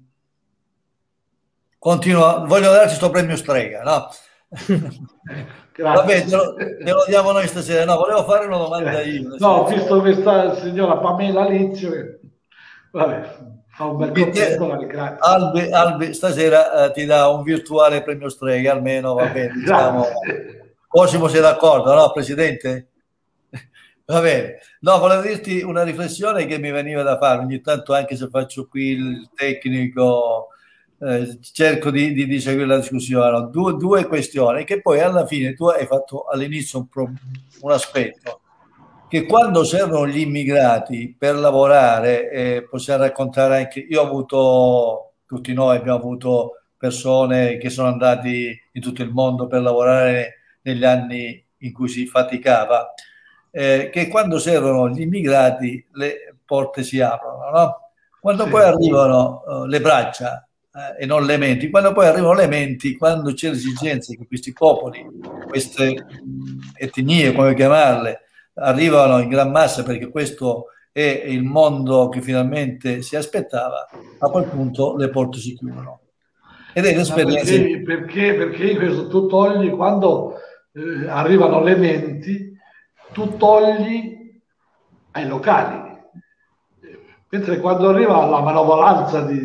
continua, voglio darci questo premio Strega, no? Vabbè, te lo, te lo diamo noi stasera. No, volevo fare una domanda io. No, ho visto questa signora Pamela Lizio che vabbè, fa un bel complimento, grazie. Albi, Albi stasera eh, ti dà un virtuale premio Strega, almeno va bene, diciamo. Cosimo sei d'accordo, no, Presidente? Va bene. No, volevo dirti una riflessione che mi veniva da fare ogni tanto, anche se faccio qui il tecnico, eh, cerco di, di, di seguire la discussione. Due, due questioni che poi alla fine tu hai fatto all'inizio un, pro, un aspetto, che quando servono gli immigrati per lavorare, eh, possiamo raccontare anche, io ho avuto, tutti noi abbiamo avuto persone che sono andati in tutto il mondo per lavorare negli anni in cui si faticava, eh, che quando servono gli immigrati le porte si aprono, no? Quando sì. poi arrivano uh, le braccia eh, e non le menti, quando poi arrivano le menti, quando c'è l'esigenza che questi popoli, queste mh, etnie, come chiamarle, arrivano in gran massa perché questo è il mondo che finalmente si aspettava, a quel punto le porte si chiudono. Ed è l'esperienza. Perché, perché, perché questo tu togli, quando eh, arrivano le menti, tu togli ai locali, mentre quando arriva la manovalanza di,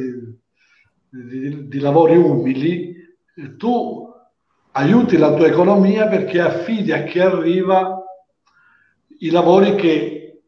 di, di lavori umili, tu aiuti la tua economia perché affidi a chi arriva i lavori che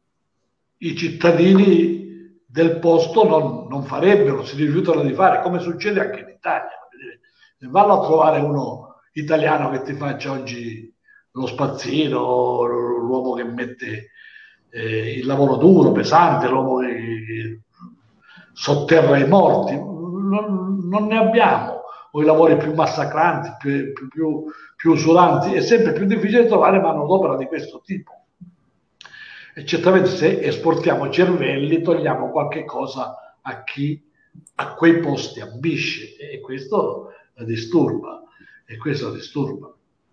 i cittadini del posto non, non farebbero, si rifiutano di fare, come succede anche in Italia. Vanno a trovare uno italiano che ti faccia oggi lo spazzino, l'uomo che mette eh, il lavoro duro, pesante, l'uomo che, che sotterra i morti. Non, non ne abbiamo, o i lavori più massacranti, più, più, più, più usuranti. È sempre più difficile trovare manodopera di questo tipo. E certamente se esportiamo cervelli togliamo qualche cosa a chi a quei posti ambisce, e questo disturba, e questo disturba.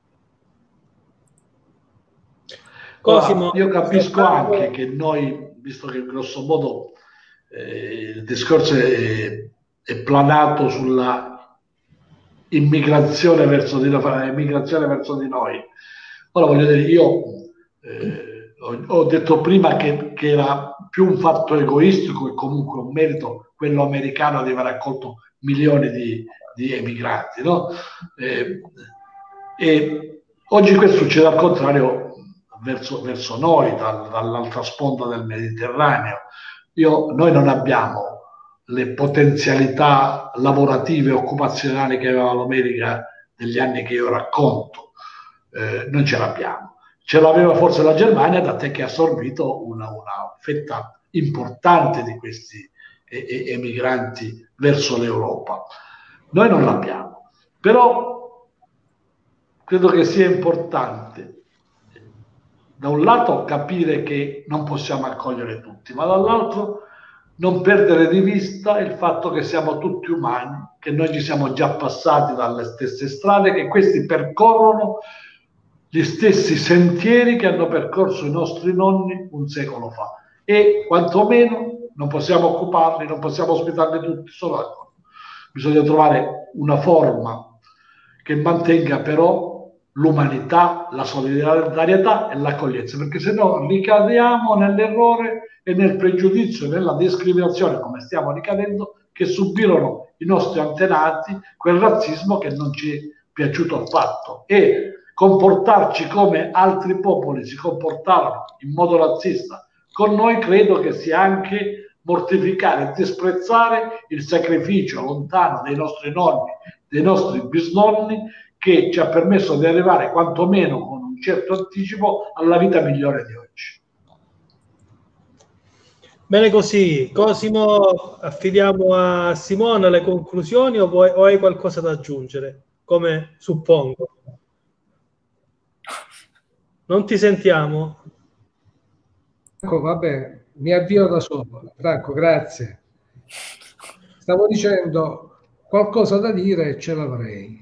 Ora, io capisco anche che noi, visto che grosso modo eh, il discorso è, è planato sulla immigrazione verso di noi, immigrazione verso di noi. Ora voglio dire, io eh, ho, ho detto prima che, che era più un fatto egoistico e comunque un merito quello americano di aver accolto milioni di, di emigranti, no? Eh, e oggi questo succede al contrario verso, verso noi, dal, dall'altra sponda del Mediterraneo. Io, noi non abbiamo le potenzialità lavorative e occupazionali che aveva l'America degli anni che io racconto, eh, non ce l'abbiamo. Ce l'aveva forse la Germania, da te che ha assorbito una, una fetta importante di questi e, e, emigranti verso l'Europa. Noi non l'abbiamo, però credo che sia importante da un lato capire che non possiamo accogliere tutti, ma dall'altro non perdere di vista il fatto che siamo tutti umani, che noi ci siamo già passati dalle stesse strade, che questi percorrono gli stessi sentieri che hanno percorso i nostri nonni un secolo fa, e quantomeno non possiamo occuparli, non possiamo ospitarli tutti solo d'accordo. Bisogna trovare una forma che mantenga però l'umanità, la solidarietà e l'accoglienza, perché se no ricadiamo nell'errore e nel pregiudizio, nella discriminazione, come stiamo ricadendo, che subirono i nostri antenati, quel razzismo che non ci è piaciuto affatto. E comportarci come altri popoli si comportavano in modo razzista con noi, credo che sia anche mortificare e disprezzare il sacrificio lontano dei nostri nonni, dei nostri bisnonni, che ci ha permesso di arrivare quantomeno con un certo anticipo alla vita migliore di oggi. Bene così. Cosimo, affidiamo a Simona le conclusioni, o, vuoi, o hai qualcosa da aggiungere, come suppongo? Non ti sentiamo? Ecco, vabbè, mi avvio da solo. Franco, grazie. Stavo dicendo, qualcosa da dire ce l'avrei.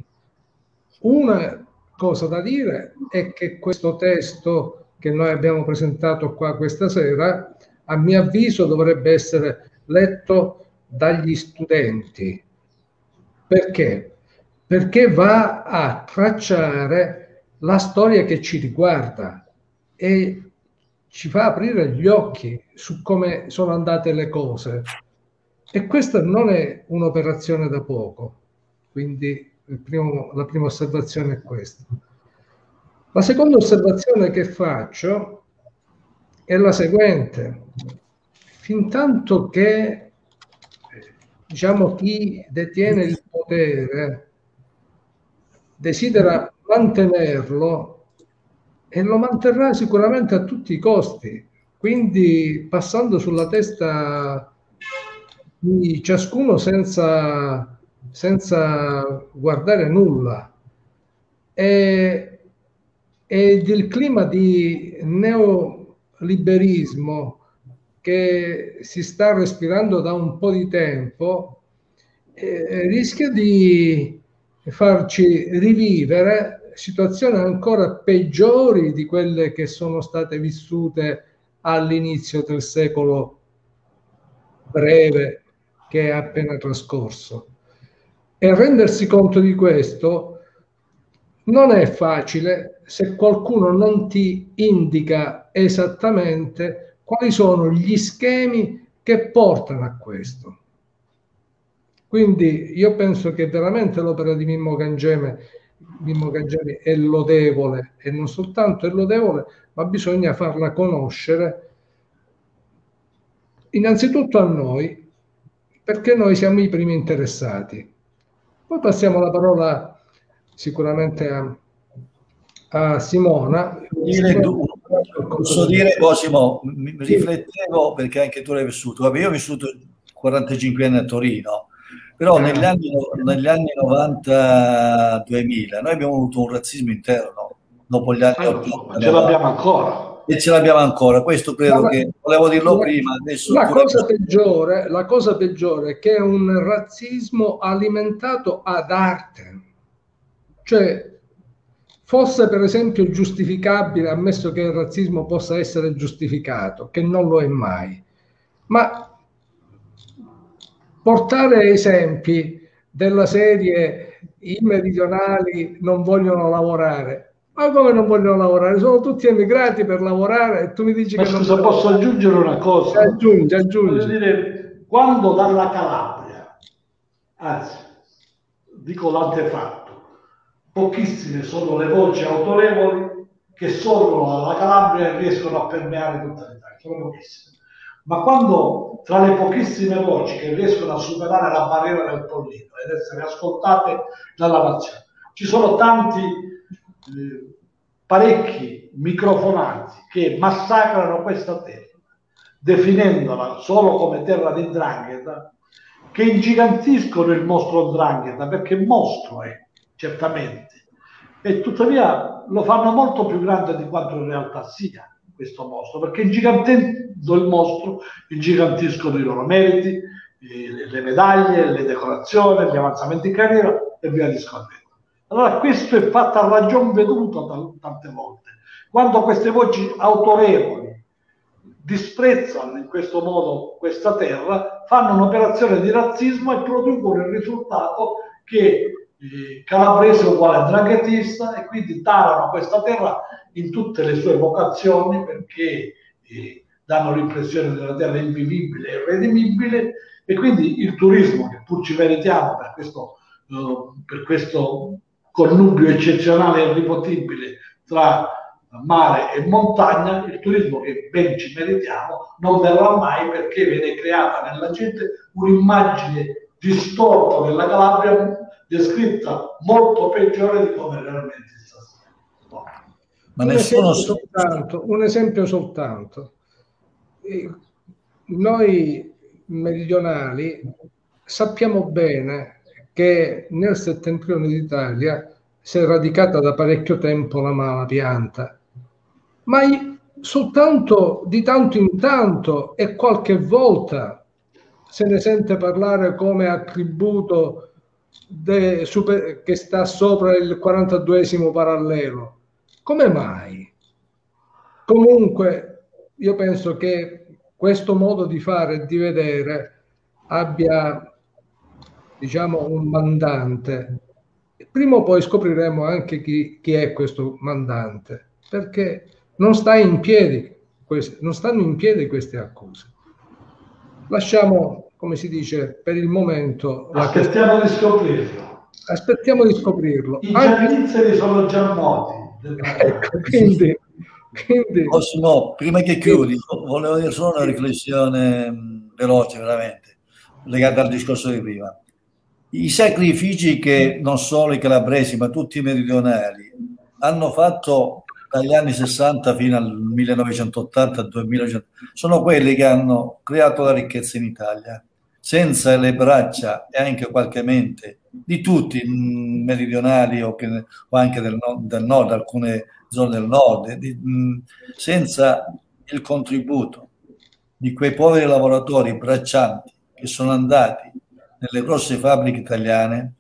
Una cosa da dire è che questo testo che noi abbiamo presentato qua questa sera, a mio avviso, dovrebbe essere letto dagli studenti. Perché? Perché va a tracciare la storia che ci riguarda e ci fa aprire gli occhi su come sono andate le cose. E questa non è un'operazione da poco. Quindi il primo, la prima osservazione è questa. La seconda osservazione che faccio è la seguente. Fintanto che, diciamo, chi detiene il potere desidera mantenerlo, e lo manterrà sicuramente a tutti i costi, quindi passando sulla testa di ciascuno senza, senza guardare nulla. E, ed il clima di neoliberismo che si sta respirando da un po' di tempo eh, rischia di farci rivivere situazioni ancora peggiori di quelle che sono state vissute all'inizio del secolo breve che è appena trascorso. E rendersi conto di questo non è facile se qualcuno non ti indica esattamente quali sono gli schemi che portano a questo. Quindi io penso che veramente l'opera di Mimmo Cangemi, Mimmo Cangemi è lodevole, e non soltanto è lodevole, ma bisogna farla conoscere innanzitutto a noi, perché noi siamo i primi interessati. Poi passiamo la parola sicuramente a, a Simona. Dire, posso dire, Cosimo, mi riflettevo, perché anche tu l'hai vissuto. Vabbè, io ho vissuto quarantacinque anni a Torino, però negli anni, negli anni novanta duemila noi abbiamo avuto un razzismo interno dopo gli anni ottanta. Ce l'abbiamo ancora. E ce l'abbiamo ancora, questo credo la, che volevo dirlo la, prima. Adesso la, cosa peggiore, la cosa peggiore è che è un razzismo alimentato ad arte. Cioè, fosse per esempio giustificabile, ammesso che il razzismo possa essere giustificato, che non lo è mai, ma portare esempi della serie i meridionali non vogliono lavorare. Ma come non vogliono lavorare? Sono tutti emigrati per lavorare e tu mi dici ma che scusa, non posso aggiungere una cosa? Aggiungi, aggiungi. Voglio dire, quando dalla Calabria, anzi, dico l'antefatto, pochissime sono le voci autorevoli che sorgono dalla Calabria e riescono a permeare tutta l'Italia, sono pochissime. Ma quando tra le pochissime voci che riescono a superare la barriera del Pollino ed essere ascoltate dalla nazione, Ci sono tanti, eh, parecchi microfonanti che massacrano questa terra, definendola solo come terra di 'ndrangheta, che ingigantiscono il mostro 'ndrangheta, perché mostro è, certamente, e tuttavia lo fanno molto più grande di quanto in realtà sia questo mostro, perché ingigantendo il mostro ingigantiscono i loro meriti, le medaglie, le decorazioni, gli avanzamenti in carriera e via discorrendo. Allora questo è fatto a ragion veduta tante volte. Quando queste voci autorevoli disprezzano in questo modo questa terra, fanno un'operazione di razzismo e producono il risultato che eh, calabrese uguale draghettista, e quindi tarano questa terra in tutte le sue vocazioni, perché eh, danno l'impressione della terra invivibile e irredimibile, e quindi il turismo, che pur ci meritiamo per questo, eh, per questo connubio eccezionale e irripetibile tra mare e montagna, il turismo che ben ci meritiamo non verrà mai, perché viene creata nella gente un'immagine distorta della Calabria, descritta molto peggiore di come realmente sta. No. Ma un, nessuno... esempio soltanto, un esempio soltanto. Noi meridionali sappiamo bene che nel settentrione d'Italia si è radicata da parecchio tempo la malapianta, ma soltanto di tanto in tanto e qualche volta se ne sente parlare come attributo de, super, che sta sopra il quarantaduesimo parallelo. Come mai? Comunque io penso che questo modo di fare e di vedere abbia, diciamo, un mandante. Prima o poi scopriremo anche chi, chi è questo mandante, perché non sta in piedi, queste, non stanno in piedi queste accuse. Lasciamo, come si dice, per il momento... Aspettiamo la... di scoprirlo. Aspettiamo di scoprirlo. I giannizzeri sono già noti. Ecco, quindi... quindi... Cosimo, prima che chiudi, volevo dire solo una riflessione mh, veloce, veramente, legata al discorso di prima. I sacrifici che non solo i calabresi, ma tutti i meridionali hanno fatto dagli anni sessanta fino al millenovecentottanta duemila, sono quelli che hanno creato la ricchezza in Italia, senza le braccia e anche qualche mente di tutti mh, meridionali o, che, o anche del, no, del nord, alcune zone del nord, di, mh, senza il contributo di quei poveri lavoratori braccianti che sono andati nelle grosse fabbriche italiane,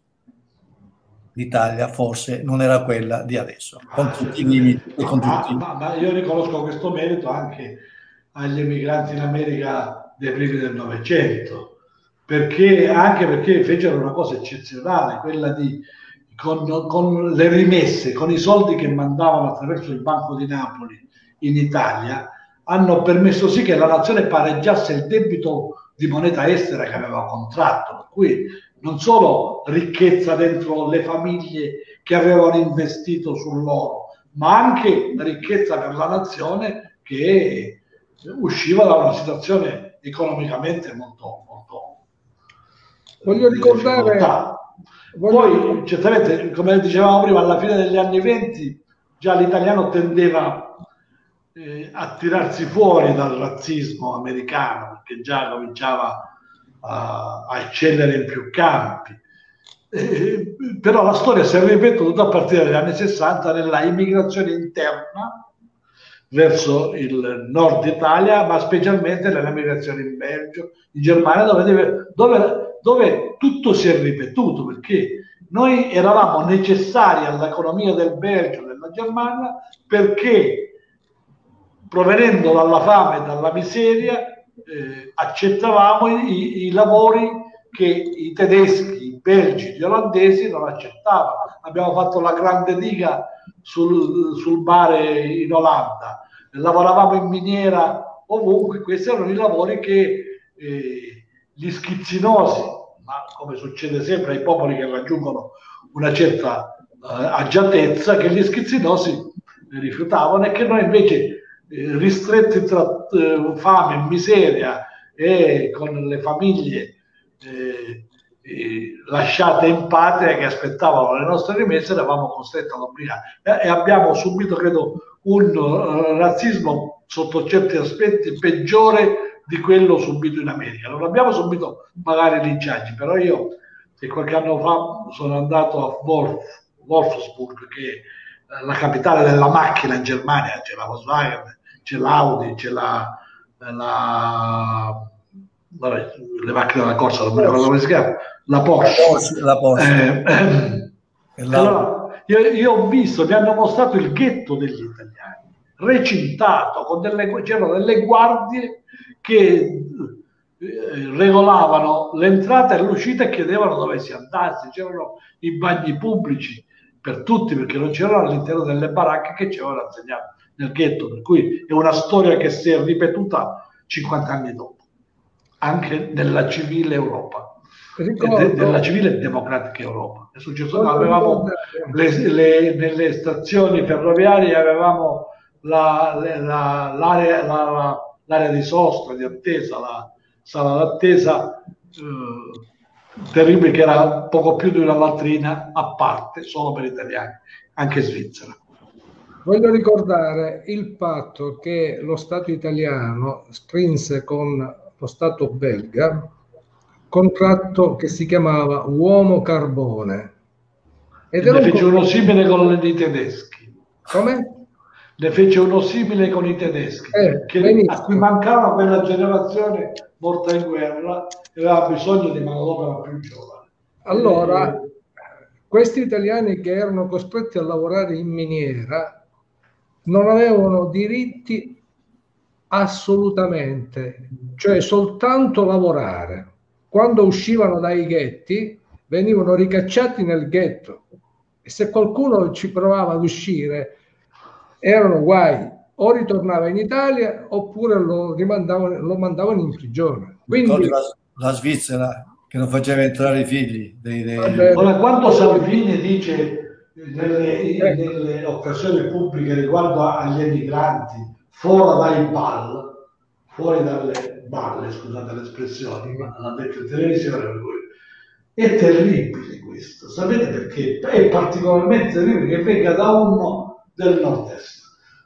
l'Italia forse non era quella di adesso, con tutti i limiti e con tutti i... ma, ma io riconosco questo merito anche agli emigranti in America dei primi del Novecento, perché anche perché fecero una cosa eccezionale, quella di con, con le rimesse, con i soldi che mandavano attraverso il Banco di Napoli in Italia, hanno permesso sì che la nazione pareggiasse il debito di moneta estera che aveva contratto, per cui non solo ricchezza dentro le famiglie che avevano investito sull'oro, ma anche ricchezza per la nazione che usciva da una situazione economicamente molto, molto voglio ricordare voglio... Poi certamente, come dicevamo prima, alla fine degli anni venti già l'italiano tendeva eh, a tirarsi fuori dal razzismo americano, perché già cominciava a, a eccellere in più campi. Eh, però la storia si è ripetuta a partire dagli anni sessanta nella immigrazione interna verso il nord Italia, ma specialmente nella migrazione in Belgio, in Germania, dove, deve, dove, dove tutto si è ripetuto, perché noi eravamo necessari all'economia del Belgio, della Germania, perché provenendo dalla fame e dalla miseria eh, accettavamo i, i lavori che i tedeschi, i belgi, gli olandesi non accettavano. Abbiamo fatto la grande diga sul, sul mare in Olanda, lavoravamo in miniera ovunque. Questi erano i lavori che eh, gli schizzinosi, ma come succede sempre ai popoli che raggiungono una certa eh, agiatezza, che gli schizzinosi rifiutavano, e che noi invece eh, ristretti tra eh, fame e miseria e con le famiglie eh, eh, lasciate in patria che aspettavano le nostre rimesse, eravamo costretti ad obbligare e, e abbiamo subito, credo, un uh, razzismo sotto certi aspetti peggiore di quello subito in America. Non abbiamo subito magari linciaggi, però io che qualche anno fa sono andato a Wolf, Wolfsburg, che è la capitale della macchina in Germania, c'è la Volkswagen, c'è l'Audi, c'è la, la vabbè, le macchine della corsa, non mi ricordo come si chiama, la Porsche. La Porsche. Eh, eh, allora, io, io ho visto, mi hanno mostrato il ghetto degli italiani, recintato, con delle, c'erano delle guardie che eh, regolavano l'entrata e l'uscita e chiedevano dove si andasse, c'erano i bagni pubblici per tutti, perché non c'erano all'interno delle baracche che ci avevano insegnato nel ghetto, per cui è una storia che si è ripetuta cinquanta anni dopo, anche nella civile Europa, de, della civile e democratica Europa. È successo, no, avevamo le, le, nelle stazioni ferroviarie avevamo la, la, l'area, la, l'area di sosta, di attesa, la sala d'attesa eh, terribile, che era poco più di una latrina a parte solo per italiani, anche in Svizzera. Voglio ricordare il patto che lo Stato italiano strinse con lo Stato belga, contratto che si chiamava Uomo Carbone. Ed ne fece uno simile con i tedeschi. Come? Ne fece uno simile con i tedeschi, eh, che, a cui mancava quella generazione morta in guerra e aveva bisogno di manodopera più giovane. Allora, e... questi italiani che erano costretti a lavorare in miniera non avevano diritti assolutamente, cioè soltanto lavorare. Quando uscivano dai ghetti venivano ricacciati nel ghetto e se qualcuno ci provava ad uscire erano guai, o ritornava in Italia oppure lo, rimandavano, lo mandavano in prigione. Quindi la, la Svizzera che non faceva entrare i figli dei, dei... Vabbè, ora, quando Salvini dice nelle, nelle occasioni pubbliche riguardo agli emigranti fuori dai ball, fuori dalle balle, scusate l'espressione, ma l'ha detto in televisione, è terribile questo. Sapete perché? È particolarmente terribile che venga da uno del nord-est,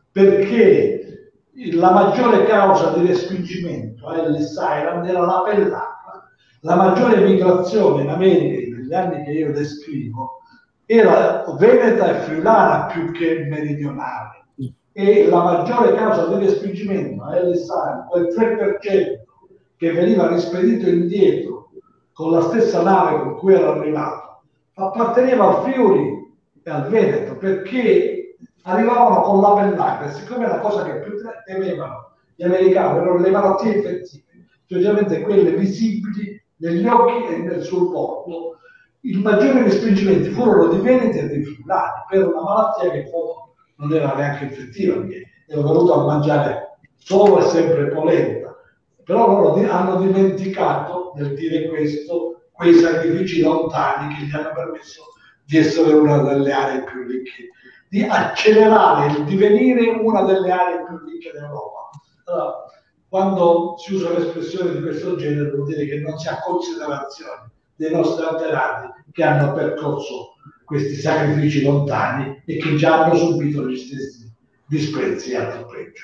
perché la maggiore causa di respingimento a Ellis Island era la pellacqua. La maggiore migrazione in America negli anni che io descrivo era veneta e friulana più che meridionale, e la maggiore causa di respingimento a Ellis Island, quel tre per cento che veniva rispedito indietro con la stessa nave con cui era arrivato, apparteneva al Friuli e al Veneto, perché arrivavano con la pellacqua, e siccome la cosa che più temevano gli americani erano le malattie infettive, specialmente quelle visibili negli occhi e nel sul bordo, i maggiori respingimenti furono di veneti e di friulani per una malattia che non era neanche infettiva, perché ero venuto a mangiare solo e sempre polenta. Però loro hanno dimenticato, nel dire questo, quei sacrifici lontani che gli hanno permesso di essere una delle aree più ricche, di accelerare il divenire una delle aree più ricche d'Europa. Allora, quando si usa l'espressione di questo genere vuol dire che non si ha considerazione dei nostri antenati che hanno percorso questi sacrifici lontani e che già hanno subito gli stessi disprezzi e altro peggio.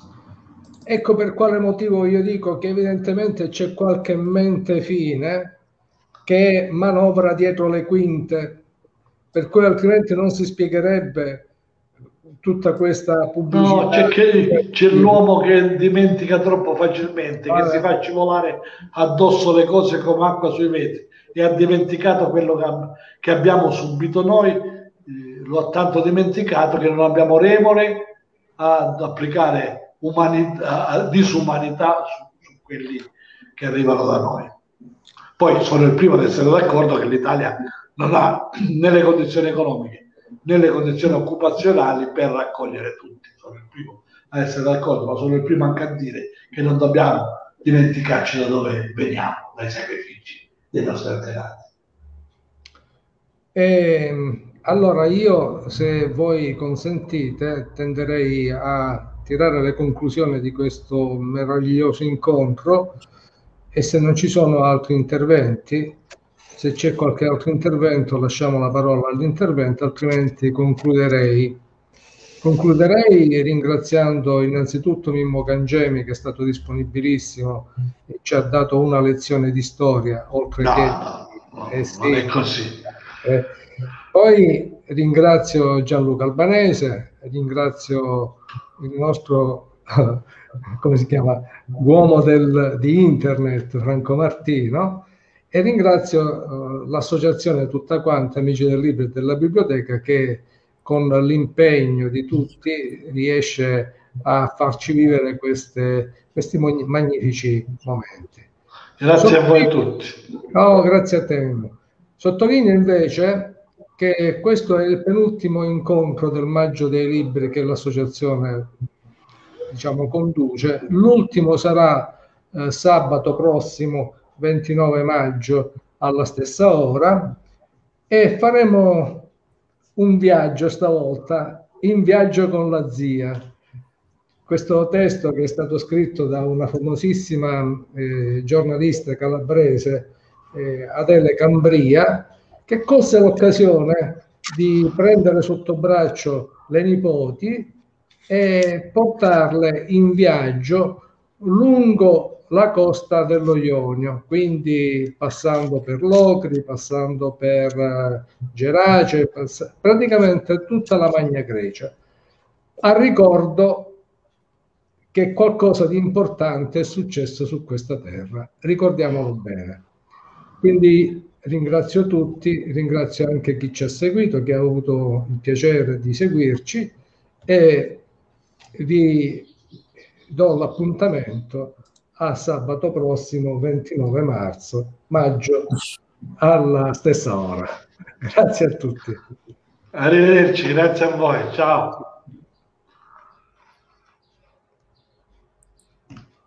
Ecco per quale motivo io dico che evidentemente c'è qualche mente fine che manovra dietro le quinte, per cui altrimenti non si spiegherebbe tutta questa pubblicità. No, c'è, che, c'è l'uomo che dimentica troppo facilmente, ah, che si fa scivolare addosso le cose come acqua sui vetri, e ha dimenticato quello che, che abbiamo subito noi, eh, lo ha tanto dimenticato che non abbiamo remore ad applicare umanità, disumanità su, su quelli che arrivano da noi. Poi sono il primo ad essere d'accordo che l'Italia non ha né le condizioni economiche né le condizioni occupazionali per raccogliere tutti. Sono il primo a essere d'accordo, ma sono il primo anche a dire che non dobbiamo dimenticarci da dove veniamo, dai sacrifici dei nostri antenati. E, allora io, se voi consentite, tenderei a tirare le conclusioni di questo meraviglioso incontro, e se non ci sono altri interventi Se c'è qualche altro intervento, lasciamo la parola all'intervento, altrimenti concluderei. Concluderei ringraziando innanzitutto Mimmo Cangemi, che è stato disponibilissimo e ci ha dato una lezione di storia, oltre no, che... No, eh, sì, non è così. Eh, poi ringrazio Gianluca Albanese, ringrazio il nostro, come si chiama, uomo del, di internet, Franco Martino, e ringrazio uh, l'associazione tutta quanta, Amici del Libro e della Biblioteca, che con l'impegno di tutti riesce a farci vivere queste, questi magnifici momenti. Grazie a voi tutti. Oh, grazie a te. Sottolineo invece che questo è il penultimo incontro del Maggio dei Libri che l'associazione, diciamo, conduce. L'ultimo sarà eh, sabato prossimo, ventinove maggio, alla stessa ora, e faremo un viaggio stavolta, in viaggio con la zia. Questo testo, che è stato scritto da una famosissima eh, giornalista calabrese, eh, Adele Cambria, che colse l'occasione di prendere sotto braccio le nipoti e portarle in viaggio lungo la costa dello Ionio, quindi passando per Locri, passando per uh, Gerace, pass- praticamente tutta la Magna Grecia, a ricordo che qualcosa di importante è successo su questa terra. Ricordiamolo bene. Quindi ringrazio tutti, ringrazio anche chi ci ha seguito, chi ha avuto il piacere di seguirci, e vi do l'appuntamento a sabato prossimo, ventinove marzo, maggio, alla stessa ora. Grazie a tutti. Arrivederci, grazie a voi, ciao.